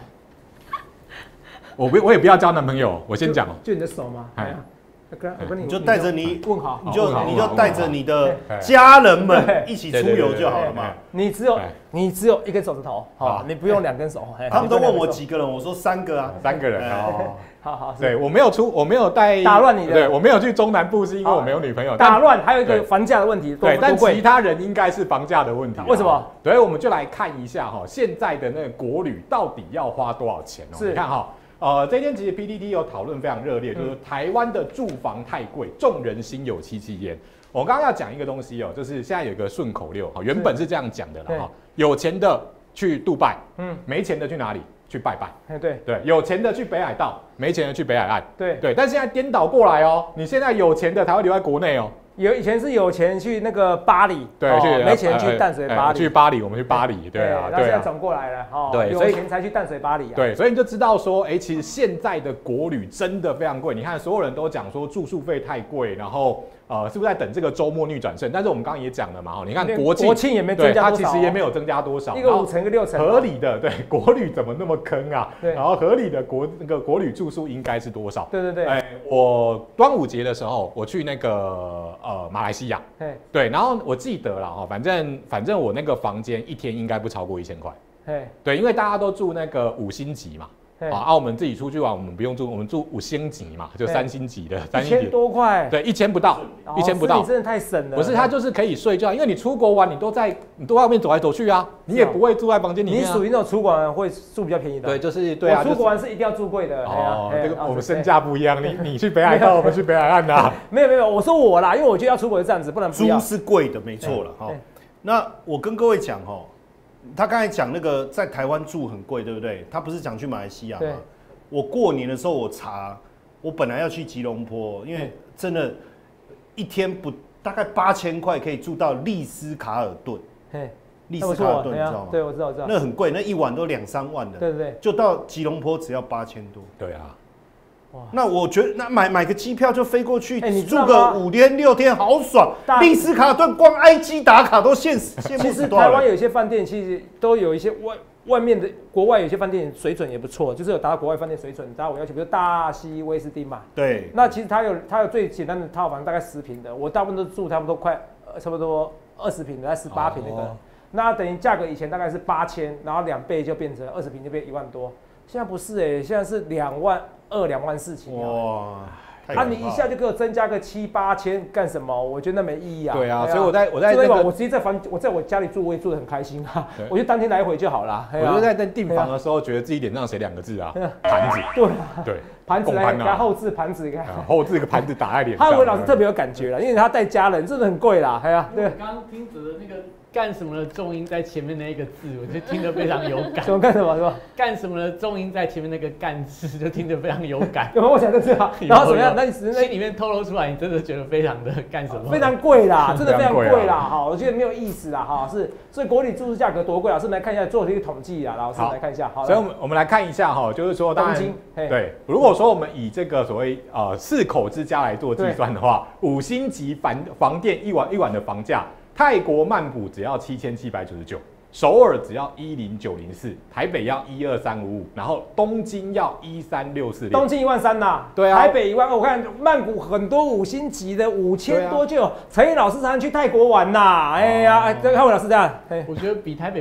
我也不要交男朋友，我先讲就你的手吗？我跟你就带着你问好， 你就带着你的家人们一起出游就好了嘛。 你只有一根手指头，你不用2根手。 他们都问我几个人，我说3个啊 ，3个人。 好， 对我没有带打乱你的， 对我没有去中南部是因为我没有女朋友。 打乱还有一个房价的问题， 对，但其他人应该是房价的问题。 为什么？ 对，我们就来看一下现在的那个国旅到底要花多少钱你看这天其实 PTT 有讨论非常热烈，就是台湾的住房太贵，众人心有戚戚焉。我刚刚要讲一个东西就是现在有一个顺口溜原本是这样讲的啦有钱的去杜拜，没钱的去哪里？去拜拜。 对， 有钱的去北海道，没钱的去北海岸。 对， 但现在颠倒过来你现在有钱的才会留在国内以前是有钱去那个巴黎， 对， 没钱去淡水巴黎， 去巴黎，我们去巴黎，对啊， 然后现在转过来了， 对， 有钱才去淡水巴黎对，所以你就知道说，其实现在的国旅真的非常贵。你看，所有人都讲说住宿费太贵，然后是不是在等这个周末逆转胜？但是我们刚刚也讲了嘛，你看国庆也没增加多少， 它其实也没有增加多少， 一个5成，一个6成， 合理的，对，国旅怎么那么坑啊？然后合理的国旅住宿应该是多少？ 对， 我端午节的时候我去那个马来西亚。对，然后我记得了反正我那个房间一天应该不超过1000块。对，因为大家都住那个5星级嘛。我们自己出去玩，我们不用住，我们住5星级嘛，就3星级的 ，1000多块。 对，1000不到，1000不到。 你真的太省了。 不是，它就是可以睡觉，因为你出国玩，你都在外面走来走去啊，你也不会住在房间里面。 你属于那种出国玩会住比较便宜的。 对，就是对啊。 我出国玩是一定要住贵的。 这个我们身价不一样，你去北海道，我们去北海岸的。 没有，我说我啦，因为我觉得要出国是这样子，不能不要。 租是贵的，没错了那我跟各位讲他刚才讲那个在台湾住很贵，对不对？他不是讲去马来西亚吗？我过年的时候我查，我本来要去吉隆坡，因为真的一天大概8000块可以住到丽思卡尔顿。丽思卡尔顿你知道吗？ 对，我知道。 那很贵，那一晚都2-3万的。 对， 就到吉隆坡只要8000多。 对啊。 那我觉得那买个机票就飞过去，住个5天6天，好爽。丽思卡尔顿光IG打卡都羡慕。 其实台湾有一些饭店，其实都有一些外面的国外有些饭店水准也不错，就是有达到国外饭店水准，达到我要求，比如大西威斯汀嘛。 对。 那其实它有最简单的套房，大概10坪的，我大部分都住差不多差不多20坪的，在18坪那个。那等于价格以前大概是8000，然後2倍就变成20坪就变1万多。现在不是现在是2万2、2万4起跳。哇！你一下就给我增加个7、8千干什么？我觉得那没意义啊。 对啊，所以我在我直接在我家里住，我也住得很开心啊。我就当天来回就好了。 我就在订房的时候，觉得自己脸上写2个字啊，盘子。 对，盘子来后置盘子， 后置个盘子打在脸上。 哈维老师特别有感觉了，因为他带家人，真的很贵啦。 对。刚刚听着的那个。干什么的重音在前面那一个字，我就听得非常有感。 什么干什么是吧？ 干什么的重音在前面那个干字，就听得非常有感。 有没有？我想就这样。然后怎么样？那你心里面透露出来，你真的觉得非常的干什么？ 非常贵啦，真的非常贵啦。好，我觉得没有意思啦。哈，所以国旅住宿价格多贵啊？老师来看一下，做一个统计啊。老师来看一下。好， 所以我们来看一下就是说，当然对，如果说我们以这个所谓4口之家来做计算的话，5星级房店一晚的房价。泰国曼谷只要7799，首尔只要10904，台北要12355，然后东京要13646。 东京13000呐，对啊，台北1万2。我看曼谷很多5星级的5000多就有。陈毅老师常常去泰国玩呐，哎呀，汉伟老师这样， 我觉得比台北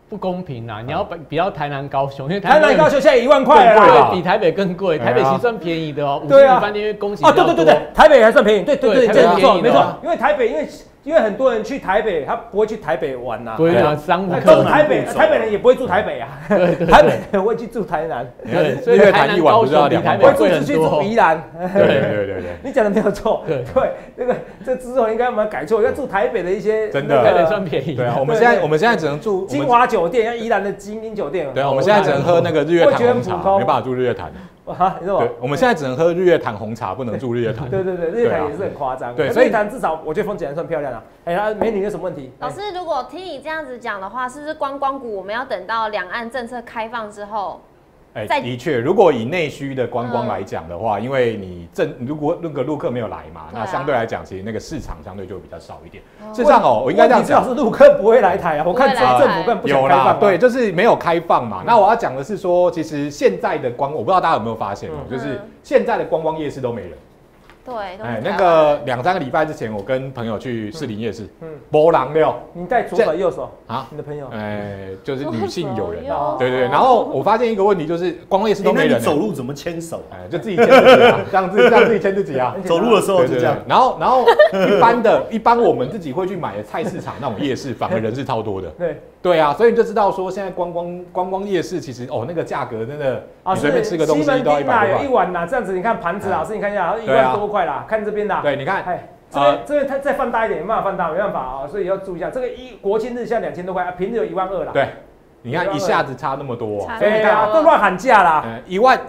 不公平啦！你要比较台南、高雄，因为台南、高雄现在1万塊了， 比台北更贵。台北其实算便宜的哦，5星级饭店因为供给哦，对，台北还算便宜，对，这没错没错，因为台北因为很多人去台北，他不会去台北玩呐， 不会玩商务客，台北人也不会住台北啊，台北人会去住台南， 对，所以台南、高雄比台北贵很多。 去住宜兰， 对， 你讲的没有错，对，那个这之后应该我们改错，要住台北的一些， 真的台北算便宜。 对啊，我们现在只能住金华酒店，要宜兰的精英酒店。 对啊，我们现在只能喝那个日月潭红茶，没办法住日月潭。 你说对，我们现在只能喝日月潭红茶，不能住日月潭。 对，日月潭也是很夸张。对，日月潭至少我觉得风景还算漂亮啊。美女有什么问题？ 老师，如果听你这样子讲的话，是不是观光股我们要等到两岸政策开放之后？ 的确，如果以内需的观光来讲的话，因为你如果那个陆客没有来嘛，那相对来讲，其实那个市场相对就比较少一点。事实上我应该这样讲， 至少是陆客不会来台啊。我看政府更不想开放。 对，就是没有开放嘛。那我要讲的是说，其实现在的我不知道大家有没有发现就是现在的观光夜市都没人。 对， 那个2、3个礼拜之前，我跟朋友去士林夜市，没人了。 你带左手右手啊？你的朋友？ 就是女性友人，对。然后我发现一个问题，就是观光夜市都没人。 你走路怎么牵手？ 就自己牵自己啊，这样自己牵自己啊。 走路的时候是这样。 然后一般我们自己会去买的菜市场那种夜市，反而人是超多的。对啊，所以你就知道说，现在观光夜市其实那个价格真的，你随便吃个东西都要100多块。 有一碗呐，这样子你看盘子老师你看一下，1万多块啦，看这边的。 对，你看， 这边它再放大一点，没办法放大，没办法啊，所以要注意一下。这个国庆日现在2000多块，平日有12000啦。 对，你看一下子差那么多， 都乱喊价啦。 1碗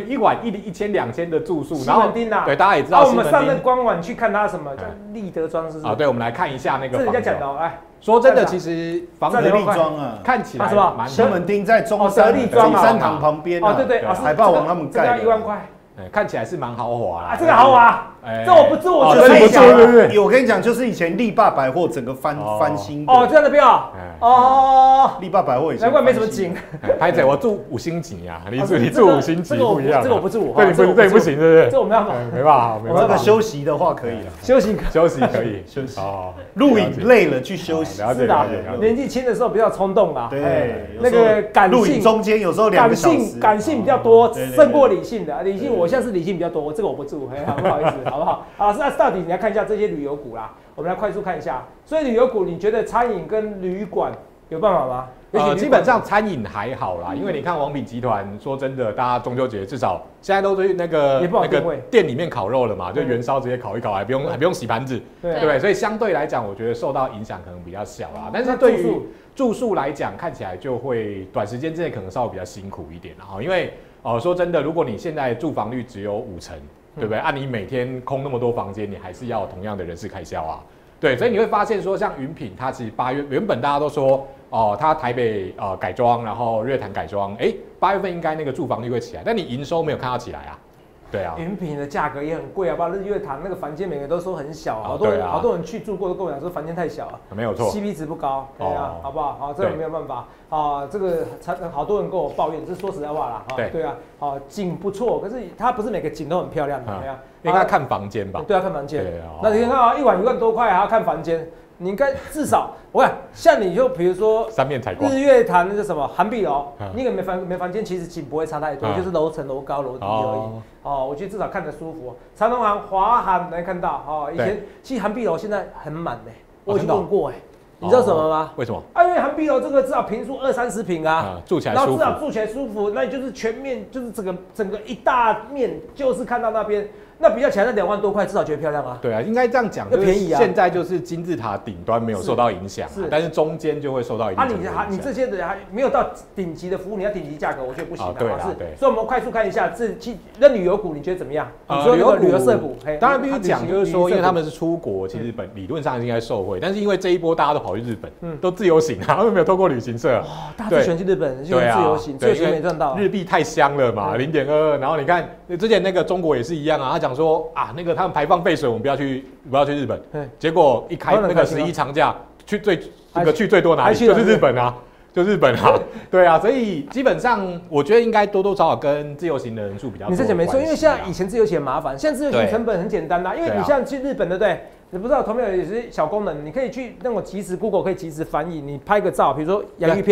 1000、2000的住宿，然后对大家也知道。 我们上那官网去看它什么叫立德庄是？ 对，我们来看一下那个。 这人家讲的来。 说真的，其实房子德利庄啊， 看起来是吧？ 西门町在中山堂旁边对， 海豹王他们盖的，1万块。 看起来是蛮豪华啦， 这个豪华，这我不住，我觉得太小了。我跟你讲，就是以前力霸百货整个翻新这样的票力霸百货以前难怪没什么景。 拍姐，我住5星级啊，你住5星级不一样， 这个我不住， 对，你不行，对不对？ 这我没办法， 没办法， 这个休息的话可以了， 休息可以， 休息录影累了去休息， 是的，年纪轻的时候比较冲动啦， 对， 那个感性， 录影中间有时候2个小时， 感性比较多，胜过理性的，理性我现在是理性比较多，这个我不住，不好意思，好不好？老师，那到底你要看一下这些旅游股啦，我们来快速看一下。所以旅游股，你觉得餐饮跟旅馆有办法吗？ 基本上餐饮还好啦，因为你看王品集团，说真的，大家中秋节至少现在都是那个店里面烤肉了嘛，就元烧直接烤一烤，还不用洗盘子，对不对？所以相对来讲，我觉得受到影响可能比较小啦。但是对于住宿来讲，看起来就会短时间之内可能稍微比较辛苦一点啦，因为说真的，如果你现在住房率只有50%，对不对？你每天空那么多房间，你还是要有同样的人事开销啊。对，所以你会发现说，像云品，它其实8月原本大家都说，它台北改装，然后日月潭改装，8月份应该那个住房率会起来，但你营收没有看到起来啊。对啊， 云品的价格也很贵啊，包括日月潭那个房间，每个都说很小，好多人去住过都跟我讲说房间太小了， 没有错 ，CP 值不高，对啊，好不好？好，这个没有办法这个好多人跟我抱怨，这是说实在话啦，对啊，景不错，可是它不是每个景都很漂亮的，对啊， 应该看房间吧？ 对啊，看房间。那你看一晚1万多块还要看房间。你应该至少，我看像你就比如说 3面采光， 日月潭那个什么涵碧楼，那个没房间，其实景不会差太多，就是楼层楼高楼低而已。我觉得至少看得舒服。长荣航、华航能看到，以前其实涵碧楼现在很满的，我已经用过你知道什么吗？ 为什么？ 因为涵碧楼这个至少坪数20-30坪啊， 住起来舒服， 然后至少住起来舒服，那你就是全面就是整个一大面就是看到那边。那比较起来，那2万多块至少觉得漂亮啊。 对啊，应该这样讲，便宜啊。现在就是金字塔顶端没有受到影响，但是中间就会受到一定程度的影响。 你这些的还没有到顶级的服务，你要顶级价格，我觉得不行的。 对。 所以我们快速看一下那旅游股，你觉得怎么样？你说旅游社股， 当然必须讲，就是说，因为他们是出国，其实理论上应该受惠，但是因为这一波大家都跑去日本，都自由行啊，他们没有透过旅行社。 大家都喜欢去日本，就自由行，自由行没赚到。 日币太香了嘛，0.22，然后你看之前那个中国也是一样啊，他讲说那个他们排放废水，我们不要去日本。结果一开那个11长假，去最多哪里？就是日本啊，对啊，所以基本上我觉得应该多多少少跟自由行的人数比较多。 你这讲没错，因为像以前自由行很麻烦，现在自由行成本很简单啦，因为你像去日本，对不对？你不知道头面有些小功能，你可以去那种即时 Google 可以即时翻译，你拍个照，比如说洋芋片，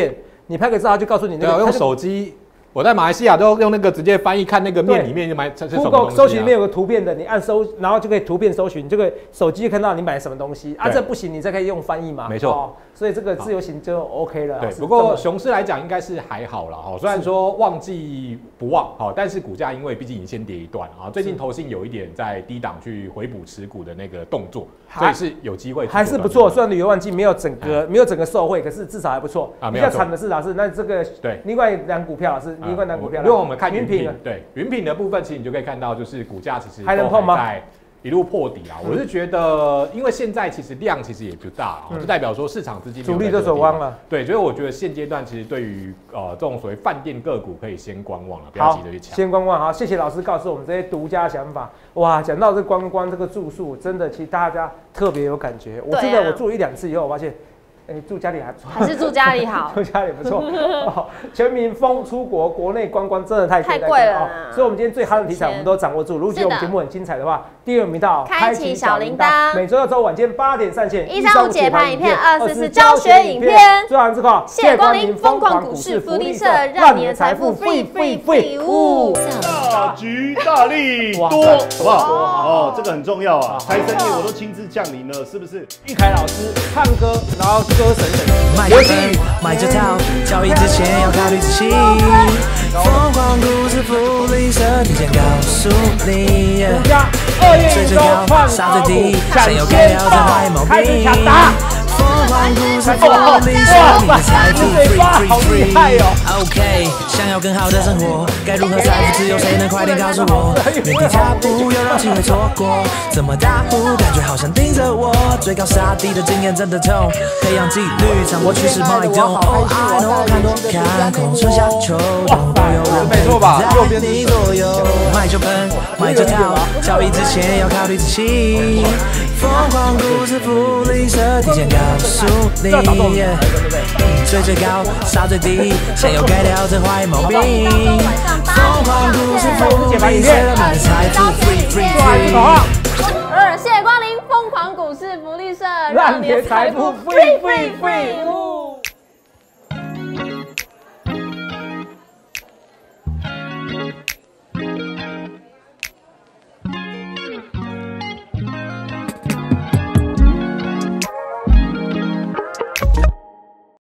你拍个照，他就告诉你那个。 用手机。我在马来西亚都用那个直接翻译看那个面里面就买是什么东西。 搜寻里面有个图片的，你按搜，然后就可以图片搜寻，这个手机就看到你买什么东西啊。这不行，你再可以用翻译嘛。 没错。 所以这个自由行就 OK 了。 对，不过雄狮来讲应该是还好啦哈，虽然说旺季不旺哈，但是股价因为毕竟已经先跌一段啊，最近投信有一点在低档去回补持股的那个动作，所以是有机会。 还是不错，虽然旅游旺季没有整个受惠，可是至少还不错。比较惨的是老师，那这个对另外两股票是另外两股票。 如果我们看云品，对云品的部分，其实你就可以看到，就是股价其实还能碰吗？ 一路破底啊！我是觉得，因为现在其实量其实也不大啊，就代表说市场资金主力都走光了。 对，所以我觉得现阶段其实对于这种所谓饭店个股可以先观望了，不要急着去抢。 先观望，好，谢谢老师告诉我们这些独家想法。哇，讲到这观光这个住宿，真的其实大家特别有感觉。我真的我住1、2次以后，我发现。住家里还不错， 还是住家里好， 住家里不错。全民疯出国，国内观光真的太贵了。 所以，我们今天最夯的题材我们都掌握住。如果觉得我们节目很精彩的话，第2频道开启小铃铛， 每周2、周晚间8点上线。 135解盘影片，24教学影片。 最后之后， 谢谢光临疯狂股市福利社，让你的财富 free。 大吉大利多，好不好？哦，这个很重要啊！财神爷我都亲自降临了，是不是？ 玉凯老师唱歌，然后歌神买这本，买这套，交易之前要考虑仔细。疯狂股市福利社提前告诉你，最最高，杀最低，想要改掉这坏毛病。疯狂股市福利社，你的财富 free。OK， 想要更好的生活，该如何财富自由？谁能快点告诉我？原地踏步，又让机会错过，怎么打呼？感觉好像盯着我，最高杀低的经验真的痛，培养纪律，掌握趋势脉动。Oh I know， 看多看空，春夏秋冬都有人陪在你左右。买就奔，买就跳，交易之前要考虑仔细。疯狂股市福利社提前告诉你，最高，杀最低，想要改掉这坏毛病。疯狂股市福利社，让你的财富 free。 谢谢光临疯狂股市福利社， 让你的财富 free。